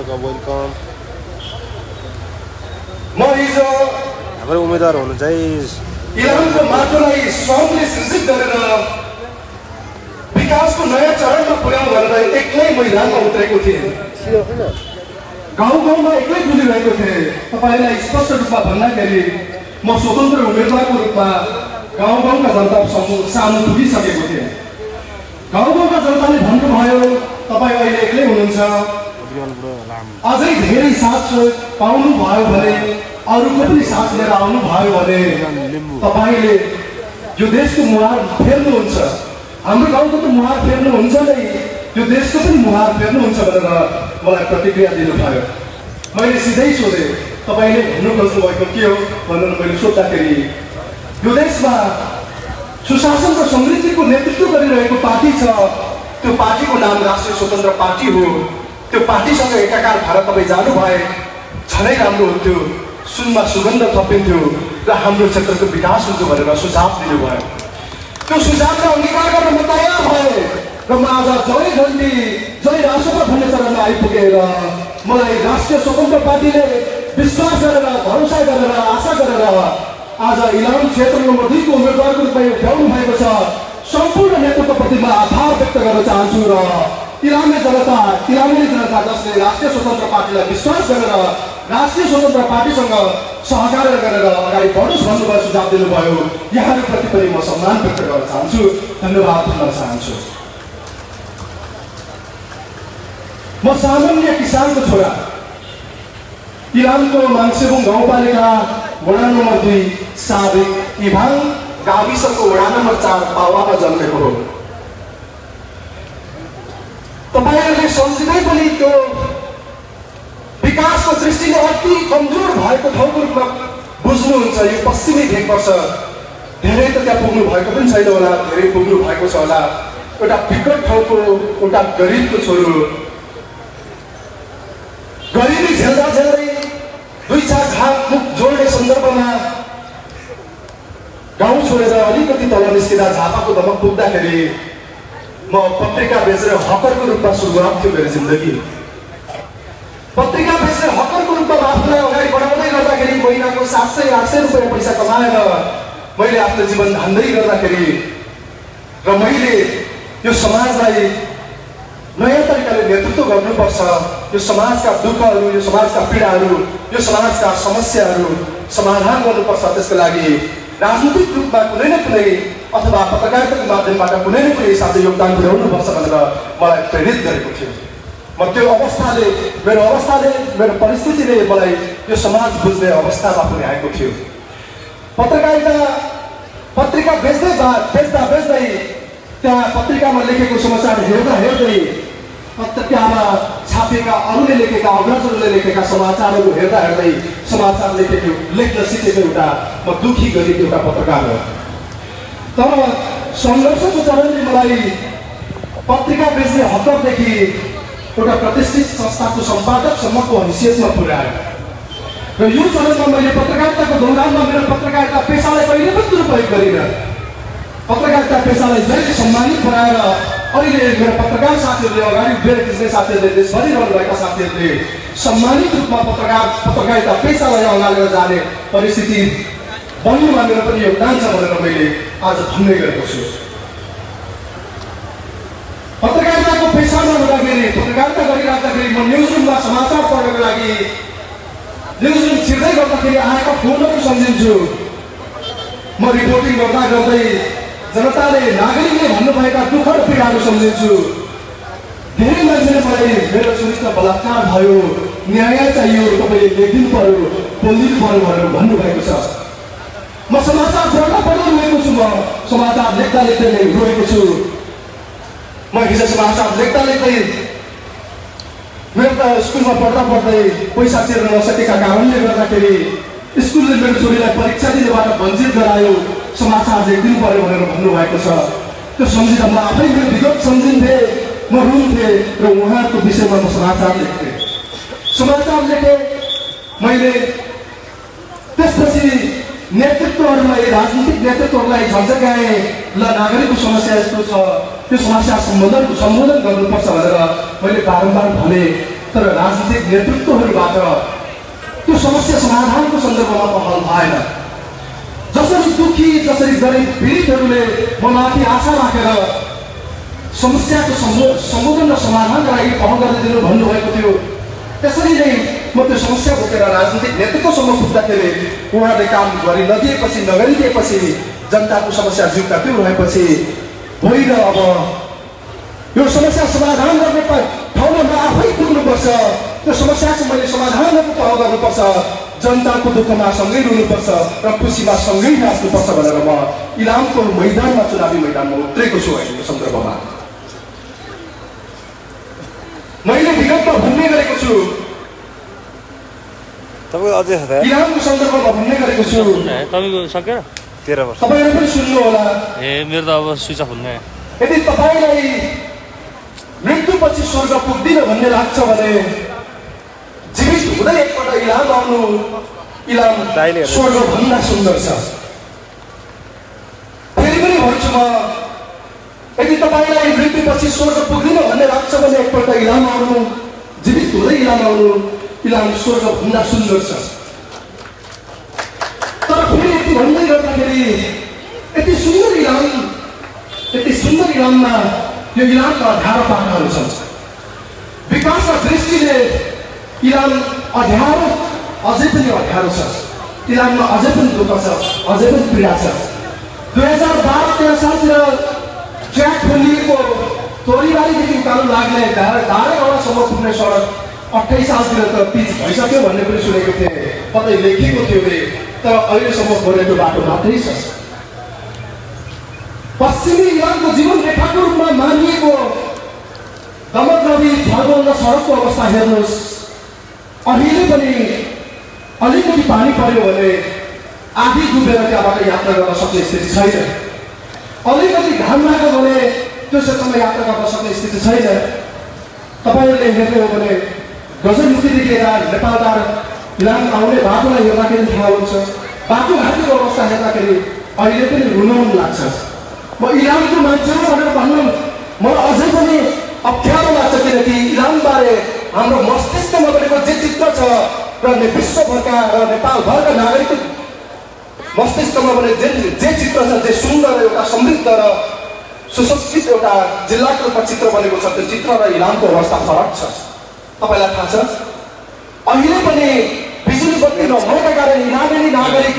म हिजो हाम्रो उम्मेदवार हुनु चाहिँ इलामको माटोलाई श्रमले सृजित गरेर विकासको नयाँ चरणमा पुर्याउँ भनेर एक्लै मैदानमा उत्रेको थिएँ। गाउँ गाउँमा एक्लै डुलिरहेको थिएँ। तपाईँलाई स्पष्ट रूपमा भन्दाखेरि म स्वतन्त्र उम्मेदवारको रूपमा गाउँ गाउँका जनता सामु पुगिसकेको थिएँ। गाउँ गाउँका जनताले भन्नुभयो तपाईँ अहिले एक्लै हुनुहुन्छ, अझै धेरै साथ पाउनु भयो भने अरूको पनि साथ लिएर आउनु भयो भने तपाईँले यो देशको मुहार फेर्नुहुन्छ, हाम्रो गाउँको त मुहार फेर्नुहुन्छ नै, यो देशको पनि मुहार फेर्नुहुन्छ भनेर मलाई प्रतिक्रिया दिनुभयो। मैले सिधै सोधेँ तपाईँले भन्नु खोज्नु भएको के हो भनेर मैले सोद्धाखेरि यो देशमा सुशासन र समृद्धिको नेतृत्व गरिरहेको पार्टी छ, त्यो पार्टीको नाम राष्ट्रिय स्वतन्त्र पार्टी हो। त्यो पार्टीसँग एकाकार भएर तपाईँ जानु भए झनै राम्रो हुन्थ्यो, सुनमा सुगन्ध थपिन्थ्यो र हाम्रो क्षेत्रको विकास हुन्थ्यो भनेर सुझाव दिनुभयो। त्यो सुझावलाई अंगीकार गर्न म तयार भएँ र म आज जय घन्टी जय राष्ट्रपति भन्ने चरणमा आइपुगेर मलाई राष्ट्रिय स्वतन्त्र पार्टीले विश्वास गरेर भरोसा गरेर आशा गरेर आज इलाम क्षेत्र नम्बर 2 को उम्मेदवारको रूपमा उठाउनु भएको छ। सम्पूर्ण नेतृत्वप्रति म आभार व्यक्त गर्न चाहन्छु र इलामी जनता जसले राष्ट्रिय स्वतन्त्र पार्टीलाई विश्वास गरेर राष्ट्रिय स्वतन्त्र पार्टीसँग सहकार्य गरेर अगाडि बढोस् भन्नुभयो, सुझाव दिनुभयो, यहाँहरूप्रति पनि म सम्मान व्यक्त गर्न चाहन्छु, धन्यवाद दिन चाहन्छु। म सामान्य किसानको छोरा, इलामको माङ्सेबुङ गाउँपालिका वडा नम्बर 2 साबिक इभाङ गाविसको वडा नम्बर 4 पावामा जन्मेको हो। तपाईहरुले सम्झिँदै पनि त्यो विकासको दृष्टिले अति कमजोर भएको ठाउँको रूपमा बुझ्नुहुन्छ। यो पश्चिमी भेगवर्ष धेरै त त्यहाँ पुग्नु भएको पनि छैन होला, धेरै पुग्नु भएको छ होला। एउटा विकट ठाउँको एउटा गरिबको छोरो, गरिबी झेल्दा झेल्दै 2-4 झाप मुख जोड्ने सन्दर्भमा गाउँ छोडेर अलिकति तल निस्किँदा झापाको दमक पुग्दाखेरि म पत्रिका बेचेर हकरको रूपमा सुरुवात थियो मेरो जिन्दगी। पत्रिका बेचेर हकरको रूपमा आफूलाई अगाडि बढाउँदै गर्दाखेरि महिनाको 700-800 रुपियाँ पैसा कमाएर मैले आफ्नो जीवन धान्दै गर्दाखेरि र मैले यो समाजलाई नयाँ तरिकाले नेतृत्व गर्नुपर्छ, यो समाजका दुःखहरू, यो समाजका पीडाहरू, यो समाजका समस्याहरू समाधान गर्नुपर्छ, त्यसको लागि राजनीतिक रूपमा कुनै न कुनै अथवा पत्रकारिताको माध्यमबाट कुनै न कुनै हिसाबले योगदान पुर्याउनुपर्छ भनेर मलाई प्रेरित गरेको थियो। त्यो अवस्थाले मेरो परिस्थितिले मलाई यो समाज बुझ्ने अवस्थामा पुर्याएको थियो। पत्रिका बेच्दै त्यहाँ पत्रिकामा लेखेको समाचार हेर्दै पत्रिकामा छापेका अरूले लेखेका अग्रजहरूले लेखेका समाचारहरू हेर्दै समाचार लेख्न सिकेको एउटा म दुखी गरिब एउटा पत्रकार हो। तर सङ्घर्षको चरणले मलाई पत्रिका बेच्ने हकरदेखि एउटा प्रतिष्ठित संस्थाको सम्पादकसम्मको हैसियतमा पुर्यायो र यो चरणमा मैले पत्रकारिताको दौरानमा मेरो पत्रकारिता पेसालाई कहिले पनि दुरुपयोग गरिनँ। पत्रकारिता पेसालाई जहिले सम्मानित बनाएर अहिले मेरो पत्रकार साथीहरूले अगाडि उभिएर खिच्ने साथीहरूले देशभरि रहनुभएका साथीहरूले सम्मानित रूपमा पत्रकारिता पेसालाई अगाडि जाने परिस्थिति बन्नुमा मेरो पनि योगदान छ भनेर मैले आज भन्ने गरेको छु। पत्रकारिताको पेसामा हुँदाखेरि पत्रकारिता गरिराख्दाखेरि म न्युजरुममा समाचार पढ्नको लागि न्युजरुम छिर्दै गर्दाखेरि आएका फोनहरू सम्झिन्छु। म रिपोर्टिङ गर्दै जनताले नागरिकले भन्नुभएका दुःख र पीडाहरू सम्झिन्छु। धेरै मान्छेले मलाई मेरो छोरीको बलात्कार भयो, न्याय चाहियो, तपाईँले लेखिदिनु पर्यो, बोलिदिनु पर्यो भनेर भन्नुभएको छ। म समाचार पढ्दै रोएको छु, म समाचार लेख्दा नै रोएको छु। म हिजो समाचार लेख्दा मेरो त स्कुलमा पढ्दै पैसा तिर्न नसकेका कारणले गर्दाखेरि स्कुलले मेरो छोरीलाई परीक्षा दिनबाट वञ्चित गरायो, समाचार लेखिदिनु पर्यो भनेर भन्नुभएको छ। त्यो सम्झिँदा म आफै मेरो विगत सम्झिन्थेँ, म रुन्थेँ र उहाँहरूको विषयमा म समाचार लेख्थेँ। समाचार लेखेँ मैले। त्यसपछि नेतृत्वहरूलाई, राजनीतिक नेतृत्वहरूलाई झन्झकाएँ, ल नागरिकको समस्या यस्तो छ, त्यो समस्या सम्बोधन गर्नुपर्छ भनेर मैले बारम्बार भने। तर राजनीतिक नेतृत्वहरूबाट त्यो समस्या समाधानको सन्दर्भमा पहल भएन। जसरी दुखी, जसरी गरिब पीडितहरूले ममाथि आशा राखेर समस्याको सम्बोधन र समाधानका लागि पहल गरिदिनु भन्नुभएको थियो, त्यसरी नै म त्यो समस्या बोकेर राजनीतिक नेतृत्वसम्म पुग्दाखेरि उहाँले काम गरि नदिएपछि, नगरिदिएपछि, जनताको समस्या जिउकातिर रहेपछि होइन, अब यो समस्या समाधान गर्ने ठाउँमा म आफै पुग्नुपर्छ, त्यो समस्याको मैले समाधानको पहल गर्नुपर्छ, जनताको दुःखमा सँगै रुनुपर्छ र खुसीमा सँगै नाच्नुपर्छ भनेर म इलामको मैदानमा, चुनावी मैदानमा उत्रेको छु। अहिलेको सन्दर्भमा मैले विगतमा भन्ने गरेको छु, इलामको सन्दर्भमा भन्ने गरेको छु। तपाईँको सकेर 13 वर्ष तपाईँहरू पनि सुन्नु होला। मेरो त अब स्विच अफ हुन्न। यदि तपाईँलाई मृत्युपछि स्वर्ग पुग्दिन भन्ने लाग्छ भने जीवित हुँदै एकपल्ट इलाम आउनु। इलाम स्वर्गभन्दा सुन्दर छ। फेरि पनि भन्छु म, यदि तपाईँलाई मृत्युपछि स्वर्ग पुग्दिन भन्ने लाग्छ भने एकपल्ट इलाम आउनु, जीवित हुँदै इलाम आउनु। इलाम स्वर्गभन्दा सुन्दर छ। तर फेरि यति भन्दै गर्दाखेरि यति सुन्दर इलाममा यो इलामका अध्यारो पाटहरू छन्। विकासका दृष्टिले इलाम अध्यारो, अझै पनि अध्यारो छ। इलाममा अझै पनि दुःख छ, अझै पनि पीडा छ। 2012-13 सालतिर ट्र्याक खोलिएको तोरीबारीदेखि उकालो लाग्ने धारेगाउँसम्म पुग्ने सडक 28 सालतिर त पिच भइसक्यो भन्ने पनि सुनेको थिएँ, कतै लेखिएको थियो अरे। तर अहिलेसम्म खोलेको बाटो मात्रै छ। पश्चिमी इलामको जीवन रेखाको रूपमा मानिएको दमक नदी फर्गौन सडकको अवस्था हेर्नुहोस्। अहिले पनि अलिकति पानी पर्यो भने आधी डुबेर त्यहाँबाट यात्रा गर्न सक्ने स्थिति छैन। अलिकति घाम लाग्यो भने त्यो क्षेत्रमा यात्रा गर्न सक्ने स्थिति छैन। तपाईँहरूले हेर्ने हो भने गजलमुखीदेखि यता नेपालटार इलाम आउने बाटोलाई हेर्दाखेरि थाहा हुन्छ। बाटोघाटोको अवस्था हेर्दाखेरि अहिले पनि रुन लाग्छ। म इलामको मान्छे भनेर भन्नु मलाई अझै पनि अप्ठ्यारो लाग्छ, किनकि इलामबारे हाम्रो मस्तिष्कमा बनेको जे चित्र छ र विश्वभरका र नेपालभरका नागरिकको मस्तिष्कमा बने जे चित्र छ, जे सुन्दर एउटा समृद्ध र सुसंस्कृत एउटा जिल्लाको रूपमा चित्र बनेको छ, त्यो चित्र र इलामको अवस्था फरक छ। तपाईँलाई थाहा छ, अहिले पनि बिजुली बत्ती नभएका कारण इलामेली नागरिक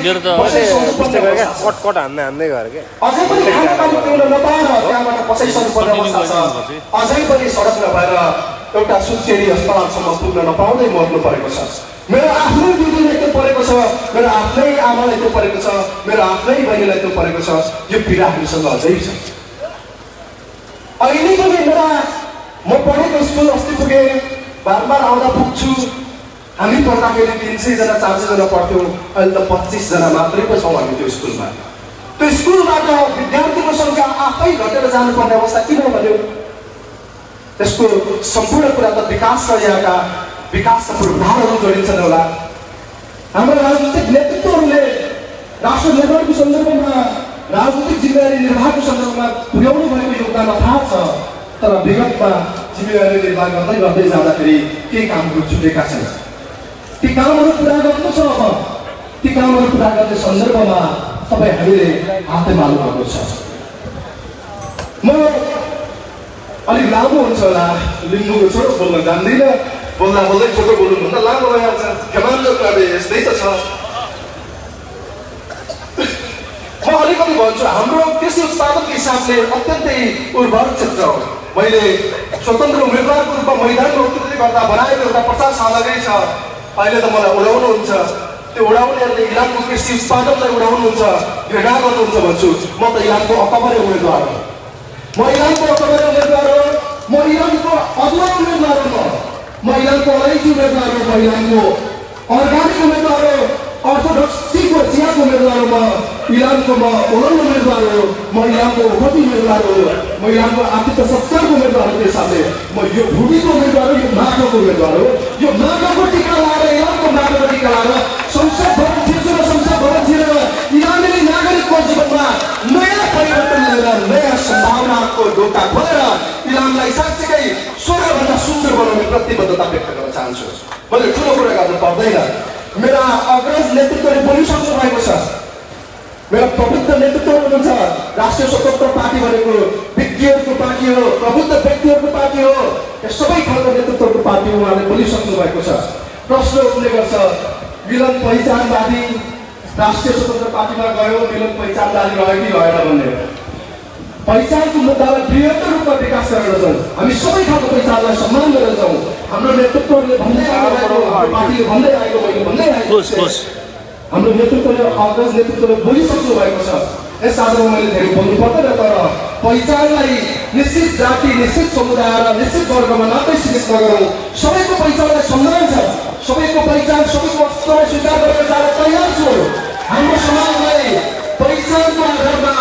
कट हान्दै गएर के अझै पनि खाना पानी पिउन नपाएर त्यहाँबाट पसैसर्नु पर्ने अवस्था छ। अझै पनि सडक नभएर एउटा सुत्केरी अस्पतालसम्म पुग्न नपाउँदै मर्नु परेको छ। मेरो आफ्नै दिदीलाई त्यो परेको छ, मेरो आफ्नै आमालाई त्यो परेको छ, मेरो आफ्नै बहिनीलाई त्यो परेको छ। यो पीडा हामीसँग अझै छ। अहिले पनि म पढेको स्कुल अस्ति पुगेँ, बारबार आउँदा पुग्छु। हामी पढ्दाखेरि 300 जना 400 जना पढ्थ्यौँ, अहिले त 25 जना मात्रै पो छौँ हामी त्यो स्कुलमा। त्यो स्कुलबाट विद्यार्थीको सङ्ख्या आफै घटेर जानुपर्ने अवस्था किन भन्यो? त्यसको सम्पूर्ण कुरा त विकास र यहाँका विकासका पूर्वाधारहरू जोडिन्छन् होला। हाम्रो राजनीतिक नेतृत्वहरूले राष्ट्र निर्माणको सन्दर्भमा, राजनीतिक जिम्मेवारी निर्वाहको सन्दर्भमा पुर्याउनु भएको योगदान थाहा छ। तर विगतमा जिम्मेवारी निर्वाह गर्दै गर्दै जाँदाखेरि केही कामहरू छुटेका छन्। ती कामहरू पुरा गर्नु छ। अब ती कामहरू पुरा गर्ने सन्दर्भमा तपाईँ हामीले हातै माल्नु पर्ने छ। म अलिक लामो हुन्छ होला, लिम्बूको छोटो बोल्न जान्दिनँ, बोल्दा बोल्दै छोटो बोल्नुभन्दा लामो भइहाल्छ। खेमान्जो कुराले यस्तै त छ। म अलिकति भन्छु, हाम्रो कृषि उत्पादनको हिसाबले अत्यन्तै उर्वर क्षेत्र हो। मैले स्वतन्त्र उम्मेदवारको रूपमा मैदानमा उत्रिँदै गर्दा बनाएको एउटा प्रचार सामग्री छ। अहिले त मलाई उडाउनुहुन्छ, त्यो उडाउनेहरूले इलामको कृषि उत्पादनलाई उडाउनुहुन्छ, घृणा गर्नुहुन्छ भन्छु। म त इलामको अकबरे उम्मेदवार हो, म इलामको अकबरे उम्मेदवार हो, म इलामको अदुवा उम्मेदवार हो, म इलामको अलैँची उम्मेदवार हो, म इलामको अर्ग्यानिक उम्मेदवार हो, अर्थोडक्स टीको चियाको उम्मेदवार हो, म इलामको म ओलन उम्मेदवार हो, म इलामको ओखती उम्मेदवार हो, म इलामको आर्थिक संस्कारको उम्मेदवार हो। त्यस साथै म यो भूमिको उम्मेदवार हो, यो माटोको उम्मेदवार हो। यो माटोको टिका लगाएर इलामको माटोको टिका लगाएर संसद भवन छिर्छु र संसद भवन छिरेर इलामी नागरिकको जीवनमा नयाँ परिवर्तन ल्याएर नयाँ सम्भावनाको ढोका खोलेर इलामलाई साँच्चै स्वर्गभन्दा सुन्दर बनाउने प्रतिबद्धता व्यक्त गर्न चाहन्छु। मैले ठुलो कुरा गर्नु पर्दैन। मेरा अग्रज नेतृत्वले बोलिसक्नु भएको छ। मेरा प्रबुद्ध नेतृत्व हुनुहुन्छ। राष्ट्रिय स्वतन्त्र पार्टी भनेको व्यक्तिहरूको पार्टी हो, प्रबुद्ध व्यक्तिहरूको पार्टी हो, सबै खालको नेतृत्वको पार्टी हो। उहाँले बोलिसक्नु भएको छ। प्रश्न उठ्ने गर्छ, मिलन पहिचानवादी राष्ट्रिय स्वतन्त्र पार्टीमा गयो, मिलन पहिचानवादी रह्यो कि रहेन भन्ने। पहिचानको मुद्दालाई बृहत्तर रूपमा विकास गरेर जाउँ। हामी सबै खालको पहिचानलाई सम्मान गरेर जाउँ। हाम्रो नेतृत्वले भन्दै आएको, पार्टीले भन्दै आएको, मैले भन्दै आएको, हाम्रो नेतृत्वले अग्रज नेतृत्वले बोलिसक्नु भएको छ। यस आधारमा मैले धेरै बोल्नु पर्दैन, तर पहिचानलाई निश्चित जाति, निश्चित समुदाय र निश्चित वर्गमा मात्रै सीमित नगरौँ। सबैको पहिचानलाई सम्मान छ। सबैको पहिचान, सबैको अस्तित्वलाई स्वीकार गरेर जान तयार छु। हाम्रो समाजलाई पहिचानको आधारमा,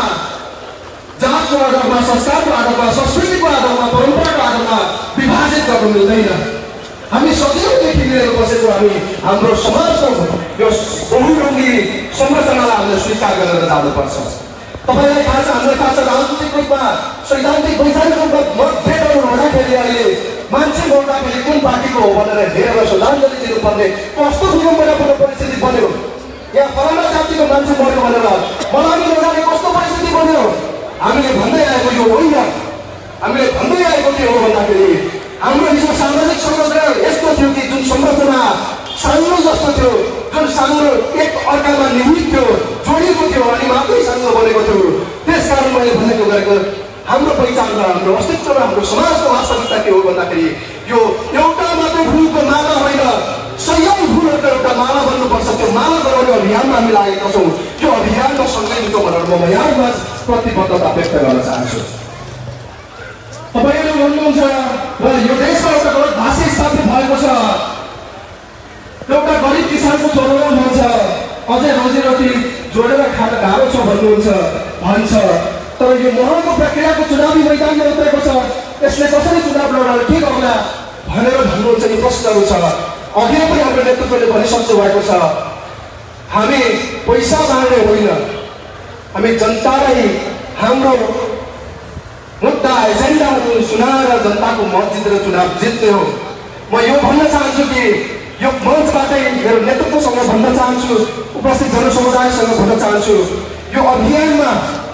जातको आधारमा, संस्कारको आधारमा, संस्कृतिको आधारमा, परम्पराको आधारमा विभाजित गर्नु मिल्दैन। हामी सजिलोदेखि मिलेर बसेको हाम्रो समाजको यो बहुरङ्गी संरचनालाई हामीले स्वीकार गरेर जानुपर्छ। तपाईँलाई थाहा छ, हामीलाई थाहा छ, राजनीतिक रूपमा, सैद्धान्तिक वैचारिक रूपमा मतभेदहरू हुँदाखेरि अहिले मान्छे मर्दाखेरि कुन पार्टीको हो भनेर हेरेर श्रद्धाञ्जली दिनुपर्ने कस्तो विडम्बनापूर्ण परिस्थिति बन्यो। यहाँ फलाना जातिको मान्छे मर्यो भनेर मलामी नजाने कस्तो परिस्थिति बन्यो। हामीले भन्दै आएको यो होइन। हामीले भन्दै आएको के हो भन्दाखेरि हाम्रो हिजो सामाजिक संरचना यस्तो थियो कि जुन संरचना साङ्लो जस्तो थियो, जुन साङ्लो एक अर्कामा निहित थियो, जोडिएको थियो अनि मात्रै साङ्लो बनेको थियो। त्यसकारण मैले भनेको गरेको हाम्रो पहिचान र हाम्रो अस्तित्व र हाम्रो समाजको वास्तविकता के हो भन्दाखेरि यो एउटा मात्रै फुलको माला होइन, सयौं फुलहरूको एउटा माला बन्नुपर्छ। त्यो माला बनाउने अभियानमा हामी लागेका छौँ। त्यो अभियानमा सँगै लिनु भनेर म यहाँमा प्रतिबद्धता व्यक्त गर्न चाहन्छु। तपाईँले भन्नुहुन्छ र यो देशमा एउटा गलत भाषी स्थापित भएको छ। एउटा गरिब किसानको छोरोलाई मन छ, अझै रोजीरोटी जोडेर खान गाह्रो छ भन्नुहुन्छ, भन्छ। तर यो महँगो प्रक्रियाको चुनावी मैदानमा उत्रेको छ। यसले कसरी चुनाव लडाएर के गर्ला भनेर भन्नुहुन्छ, यो प्रश्नहरू छ। अघि पनि हाम्रो नेतृत्वले भनिसक्नु भएको छ, हामी पैसा माग्ने होइन, हामी जनतालाई हाम्रो मुद्दा एजेन्डाहरू सुनाएर जनताको मत जितेर चुनाव जित्ने हो। म यो भन्न चाहन्छु कि यो मञ्चबाटै मेरो नेतृत्वसँग भन्न चाहन्छु, उपस्थित जनसमुदायसँग भन्न चाहन्छु, यो अभियानमा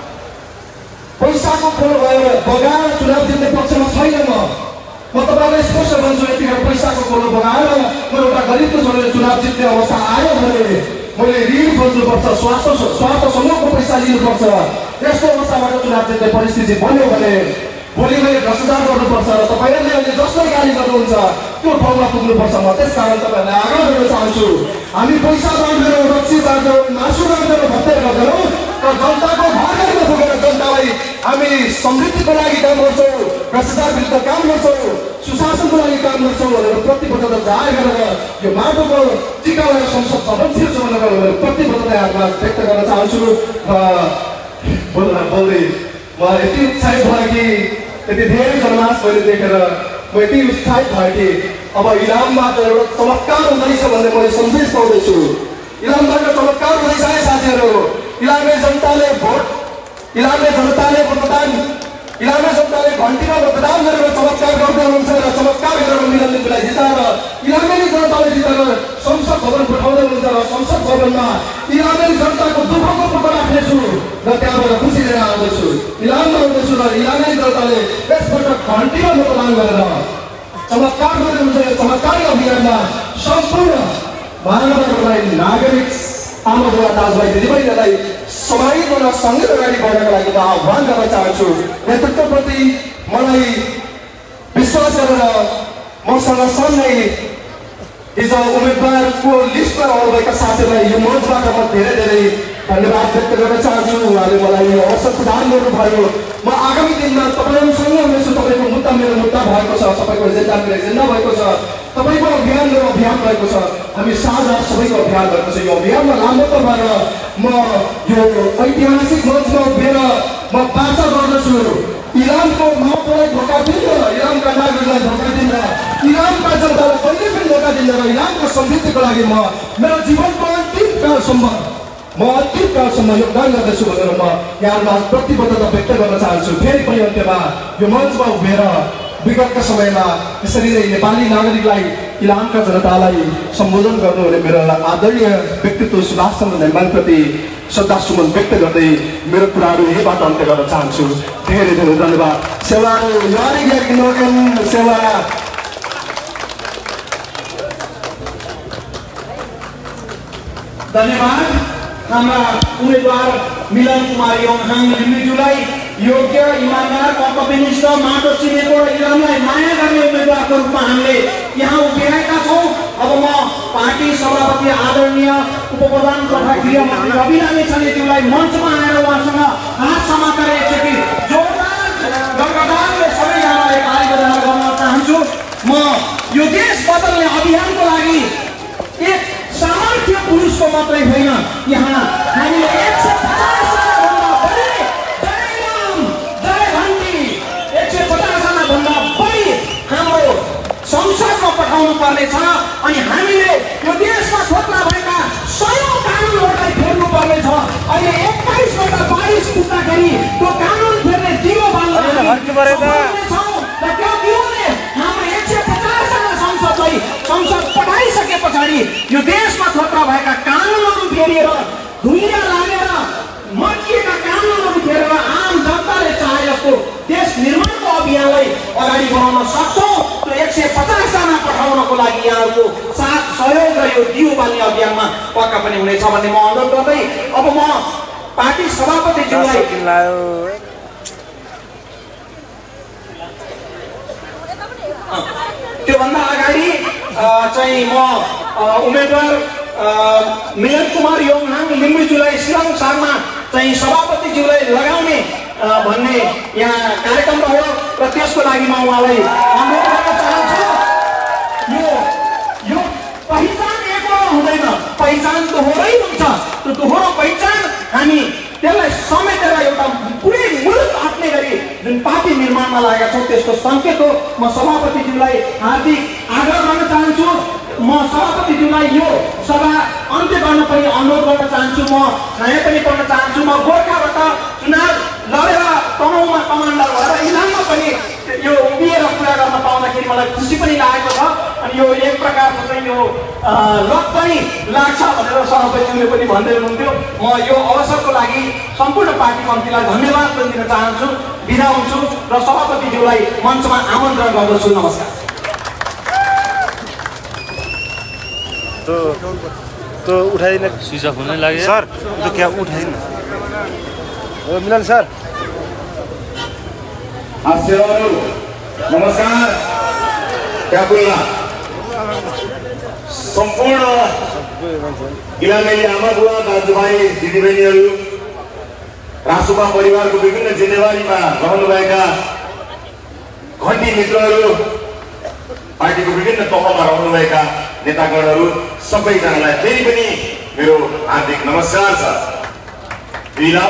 पैसाको खोल भएर बगाएर चुनाव जित्ने पक्षमा छैन। म तपाईँलाई स्पष्ट भन्छु, यतिखेर पैसाको खोल बगाएर म एउटा गरिबको छोडेर चुनाव जित्ने अवस्था आयो भने मैले ऋण खोज्नुपर्छ, स्वार्थ समूहको पैसा लिनुपर्छ। यस्तो अवस्थाबाट चुनाव जित्ने परिस्थिति बन्यो भने भोलि मैले भ्रष्टाचार गर्नुपर्छ र तपाईँहरूले अहिले जसलाई गाली गर्नुहुन्छ त्यो ठाउँमा पुग्नुपर्छ। म त्यसकारण तपाईँहरूलाई आग्रह गर्न चाहन्छु, हामी पैसा बाँड्दैनौँ, रक्सी बाँड्दैनौँ, मासु बाँड्दैनौँ, हत्या गर्दैनौँ, तर जनताको घरमा पुगेर जनतालाई हामी समृद्धिको लागि काम गर्छौँ, भ्रष्टाचार विरुद्ध काम गर्छौँ, सुशासनको लागि काम गर्छौँ भनेर प्रतिबद्धता जाहेर गरेर यो माटोको टिका लगाएर संसद भवन छिर्छु भनेर प्रतिबद्धता यहाँमा व्यक्त गर्न चाहन्छु। बोल्दै म यति उत्साहित भएँ कि यति धेरै जनमास मैले देखेर म यति उत्साहित भएँ कि अब इलामबाट एउटा चमत्कार हुँदैछ भन्ने मैले सन्देश पाउँदैछु। इलामबाट चमत्कार हुँदैछ है साथीहरू। इलामे जनताले मतदान, इलामे जनताले घन्टीमा मतदान गरेर चमत्कार गर्दै हुनुहुन्छ र चमत्कार गरेर मिलन लिम्बूलाई जिताएर इलामेली जनताले जिताएर संसद भवन पठाउँदै हुनुहुन्छ र संसद भवनमा इलामेली जनताको दुःखको टुक्रा राख्नेछु र त्यहाँबाट खुसी लिएर आउँदैछु। इलाममा आउँदैछु र इलामेली जनताले यसपल्ट घन्टीमा मतदान गरेर चमत्कार गर्दै हुन्छ। यो चमत्कारी अभियानमा सम्पूर्ण महानगरलाई नागरिक आमा बुवा दाजुभाइ दिदीबहिनीलाई समाहित हुन सँगै अगाडि बढ्नका लागि म आह्वान गर्न चाहन्छु। नेतृत्वप्रति मलाई विश्वास गरेर मसँग सँगै हिजो उम्मेदवारको लिस्टमा आउनुभएका साथीहरूलाई यो मञ्चबाट म धेरै धेरै धन्यवाद व्यक्त गर्न चाहन्छु। उहाँले मलाई यो अवसर प्रदान गर्नुभयो। म आगामी दिनमा तपाईँहरूसँगै हुनेछु। तपाईँको मुद्दा मेरो मुद्दा भएको छ, तपाईँको एजेन्डा मेरो एजेन्डा भएको छ, तपाईँको अभियान मेरो अभियान भएको छ। हामी साझा सबैको अभियान भएको छ। यो अभियानमा लामो भएर म यो ऐतिहासिक मञ्चमा उभिएर म वार्ता गर्दछु। इलामको महत्त्वलाई धोका दिन्न, इलामका नागरिकलाई धोका दिन्न, इलामका जनतालाई कहिले पनि धोका दिन्न र इलामको समृद्धिको लागि म मेरो जीवनको अन्तिम कालसम्म योगदान गर्दछु भनेर म यहाँमा प्रतिबद्धता व्यक्त गर्न चाहन्छु। फेरि पनि अन्त्यमा यो मञ्चमा उभिएर विगतका समयमा यसरी नै नेपाली नागरिकलाई इलामका जनतालाई सम्बोधन गर्नुहुने मेरो आदरणीय व्यक्तित्व सुभाष चन्द्र नेमाङप्रति श्रद्धासुमन व्यक्त गर्दै मेरो कुराहरू यहीबाट अन्त्य गर्न चाहन्छु। धेरै धेरै धन्यवाद। सेवा सेवा धन्यवाद। हाम्रा उम्मेदवार मिलन कुमार योङहाङ लिम्बुज्यूलाई योग्य, इमानदार, कर्तव्यनिष्ठ, माटो चिनेको र इलामलाई माया गर्ने उम्मेदवारको रूपमा हामीले यहाँ उभिएका छौँ। अब म पार्टी सभापति आदरणीय उपप्रधान तथा गृहमन्त्री रवि लामिछानेज्यूलाई मञ्चमा आएर उहाँसँग हात समातेर एकचोटि जोरदार गगडालले सबैजनालाई ताली गर्न चाहन्छु। म यो देश बदल्ने अभियानको लागि एक सामर्थ्य पुरुषको मात्रै होइन, यहाँ हामीले 150 भन्दा बढी जय घन्टी 150 जना भन्दा बढी हाम्रो संसदमा पठाउनु पर्नेछ। अनि हामीले यो देशमा खोतला भएका 100 कानुनहरूलाई फेर्नु पर्नेछ। अहिले 21बाट 22 पुग्दाखेरि त्यो कानुन फेर्ने दिगो बाल्न संसद पठाइसके पछाडि यो देशमा खतरा भएका कानुनहरू फेरिएर धुइँया लागेर मर्किएका कानुनहरू फेरेर आम जनताले चाहे जस्तो देश निर्माणको अभियानलाई अगाडि बढाउन सक्छौँ। त्यो 150 जना पठाउनको लागि यहाँको साथ सहयोग र यो दियो बाल्ने अभियानमा पक्का पनि हुनेछ भन्ने म अनुरोध गर्दै अब म पार्टी सभापतिज्यूलाई त्योभन्दा अगाडि चाहिँ म उम्मेदवार मिलन कुमार योङहाङ लिम्बुज्यूलाई सिलाङ सारमा चाहिँ सभापतिज्यूलाई लगाउने भन्ने यहाँ कार्यक्रम रह्यो र त्यसको लागि म उहाँलाई अनुरोध गर्न चाहन्छु। यो पहिचान एकवटा हुँदैन, पहिचान दोहोरै हुन्छ। त्यो दोहोरो पहिचान हामी त्यसलाई समेटेर एउटा पुरै मुलुक आँट्ने गरी जुन पार्टी निर्माणमा लागेका छौँ त्यसको सङ्केत हो। म सभापतिज्यूलाई हार्दिक आग्रह गर्न चाहन्छु। म सभापतिज्यूलाई यो सभा अन्त्य गर्न पनि अनुरोध गर्न चाहन्छु। म छाया पनि पढ्न चाहन्छु। म गोर्खाबाट चुनाव लडेर तनहुँमा कमान्डर भएर इलाममा पनि यो उभिएर कुरा गर्न पाउँदाखेरि मलाई खुसी पनि लागेको छ। अनि यो एक प्रकारको चाहिँ यो लक पनि लाग्छ भनेर सभापतिज्यूले पनि भन्दै हुनुहुन्थ्यो। म यो अवसरको लागि सम्पूर्ण पार्टी मन्त्रीलाई धन्यवाद पनि दिन चाहन्छु। बिदा हुन्छु र सभापतिज्यूलाई मञ्चमा आमन्त्रण गर्दछु। नमस्कार। तो उठाइन स्विच अफ हुनै लाग्यो सर, तो क्या उठाइन मिलन सर। नमस्कार। क्या बोल्ला सम्पूर्ण इलामेली आमा बुवा दाजुभाइ दिदीबहिनीहरू, रासुपा परिवारको विभिन्न जिम्मेवारीमा रहनुभएका घन्टी मित्रहरू, पार्टीको विभिन्न तहमा रहनुभएका नेतागणहरू सबैजनालाई फेरि पनि मेरो हार्दिक नमस्कार छ। इलाम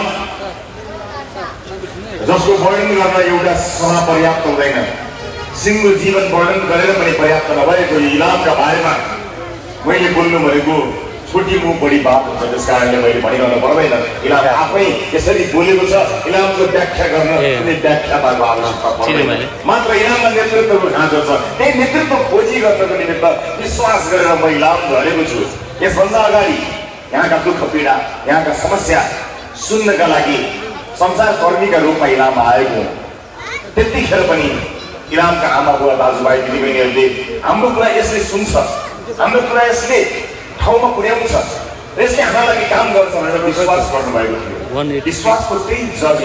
जसको वर्णन गर्न एउटा सभा पर्याप्त हुँदैन, सिङ्गो जीवन वर्णन गरेर पनि पर्याप्त नभएको यो इलामका बारेमा मैले बोल्नु भनेको छोटी मुख बढी बात हुन्छ। त्यस कारणले मैले भनिरहनु पर्दैन। इलाम आफै यसरी बोलेको छ, इलामको व्याख्या गर्न कुनै व्याख्याताको आवश्यकता पर्दैन। मात्र इलाममा नेतृत्वको ढाँचो छ, त्यही नेतृत्व खोजी गर्नको निमित्त विश्वास गरेर म इलाम झरेको छु। यसभन्दा अगाडि यहाँका दुःख पीडा, यहाँका समस्या सुन्नका लागि संसारकर्मीका रूपमा इलाममा आएको हुँ। त्यतिखेर पनि इलामका आमा बुवा दाजुभाइ दिदीबहिनीहरूले हाम्रो कुरा यसले सुन्छ, हाम्रो कुरा यसले ठाउँमा पुर्याउँछ र यसले हाम्रो लागि काम गर्छ भनेर विश्वास गर्नुभएको थियो। विश्वासको त्यही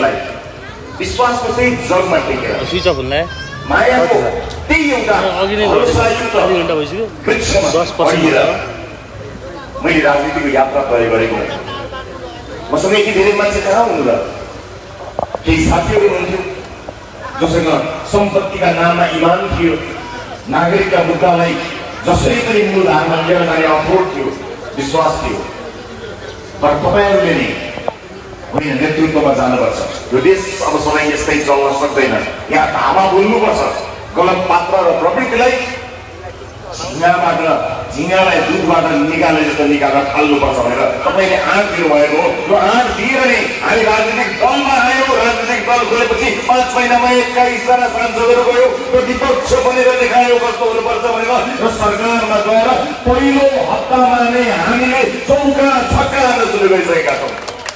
जगमा टेकेर स्विच अफ हुँदा मायाको त्यही एउटा मैले राजनीतिको यात्रा तय गरेको मसँग यति धेरै मान्छे कहाँ हुनु र? केही साथीहरू हुन्थ्यो जससँग सम्पत्तिका नाममा इमान थियो, नागरिकका मुद्दालाई जसरी पनि मूलधारमा लिएर जाने अप्रोच थियो, विश्वास थियो। तर तपाईँहरूले नै होइन, नेतृत्वमा जानुपर्छ। यो देश अब सधैँ यस्तै चल्न सक्दैन। यहाँ धामा बोल्नुपर्छ। गलत पात्र र प्रवृत्तिलाई झिँगालाई दुधबाट निकाले जस्तो निकालेर थाल्नुपर्छ भनेर तपाईँले आँट दिनुभएको हो। यो आँट दिएर नै हामी राजनीतिक दलमा आयौँ। राजनीतिक दल खोलेपछि 5 महिनामा 21 जना सांसदहरू गयो र विपक्ष बनेर देखायो कस्तो हुनुपर्छ भनेर र सरकारमा गएर पहिलो हप्तामा नै हामीले चौका छक्का हान्न सुरु गरिसकेका छौँ।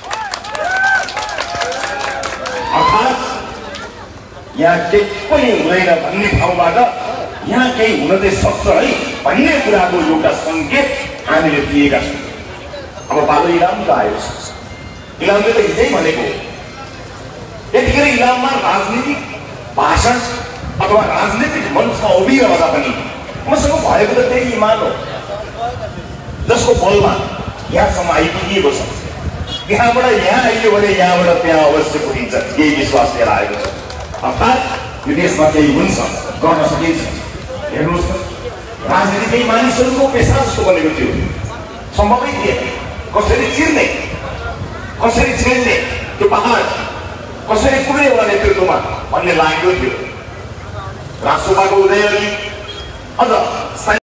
अर्थात् यहाँ केही पनि हुँदैन भन्ने ठाउँबाट यहाँ केही हुन चाहिँ सक्छ है भन्ने कुराको एउटा सङ्केत हामीले दिएका छौँ। अब पालो इलाम त आएको छ। इलामले त हिजै भनेको यतिखेर इलाममा राजनीतिक भाषण अथवा राजनीतिक मञ्चमा उभिरहँदा पनि मसँग भएको त त्यही इमान हो जसको बलमा यहाँसम्म आइपुगिएको छ। यहाँबाट यहाँ आइयो भने यहाँबाट त्यहाँ अवश्य पुगिन्छ, यही विश्वास लिएर आएको छ। अर्थात् यो देशमा केही हुन्छ, गर्न सकिन्छ। हेर्नुहोस् त, राजनीति केही मानिसहरूको पेसा जस्तो बनेको थियो, सम्भवै थिएन। कसरी चिर्ने, कसरी छेड्ने त्यो पहाड, कसरी पुग्ने एउटा नेतृत्वमा भन्ने लागेको थियो। राष्ट्रसभाको उदय अघि अझ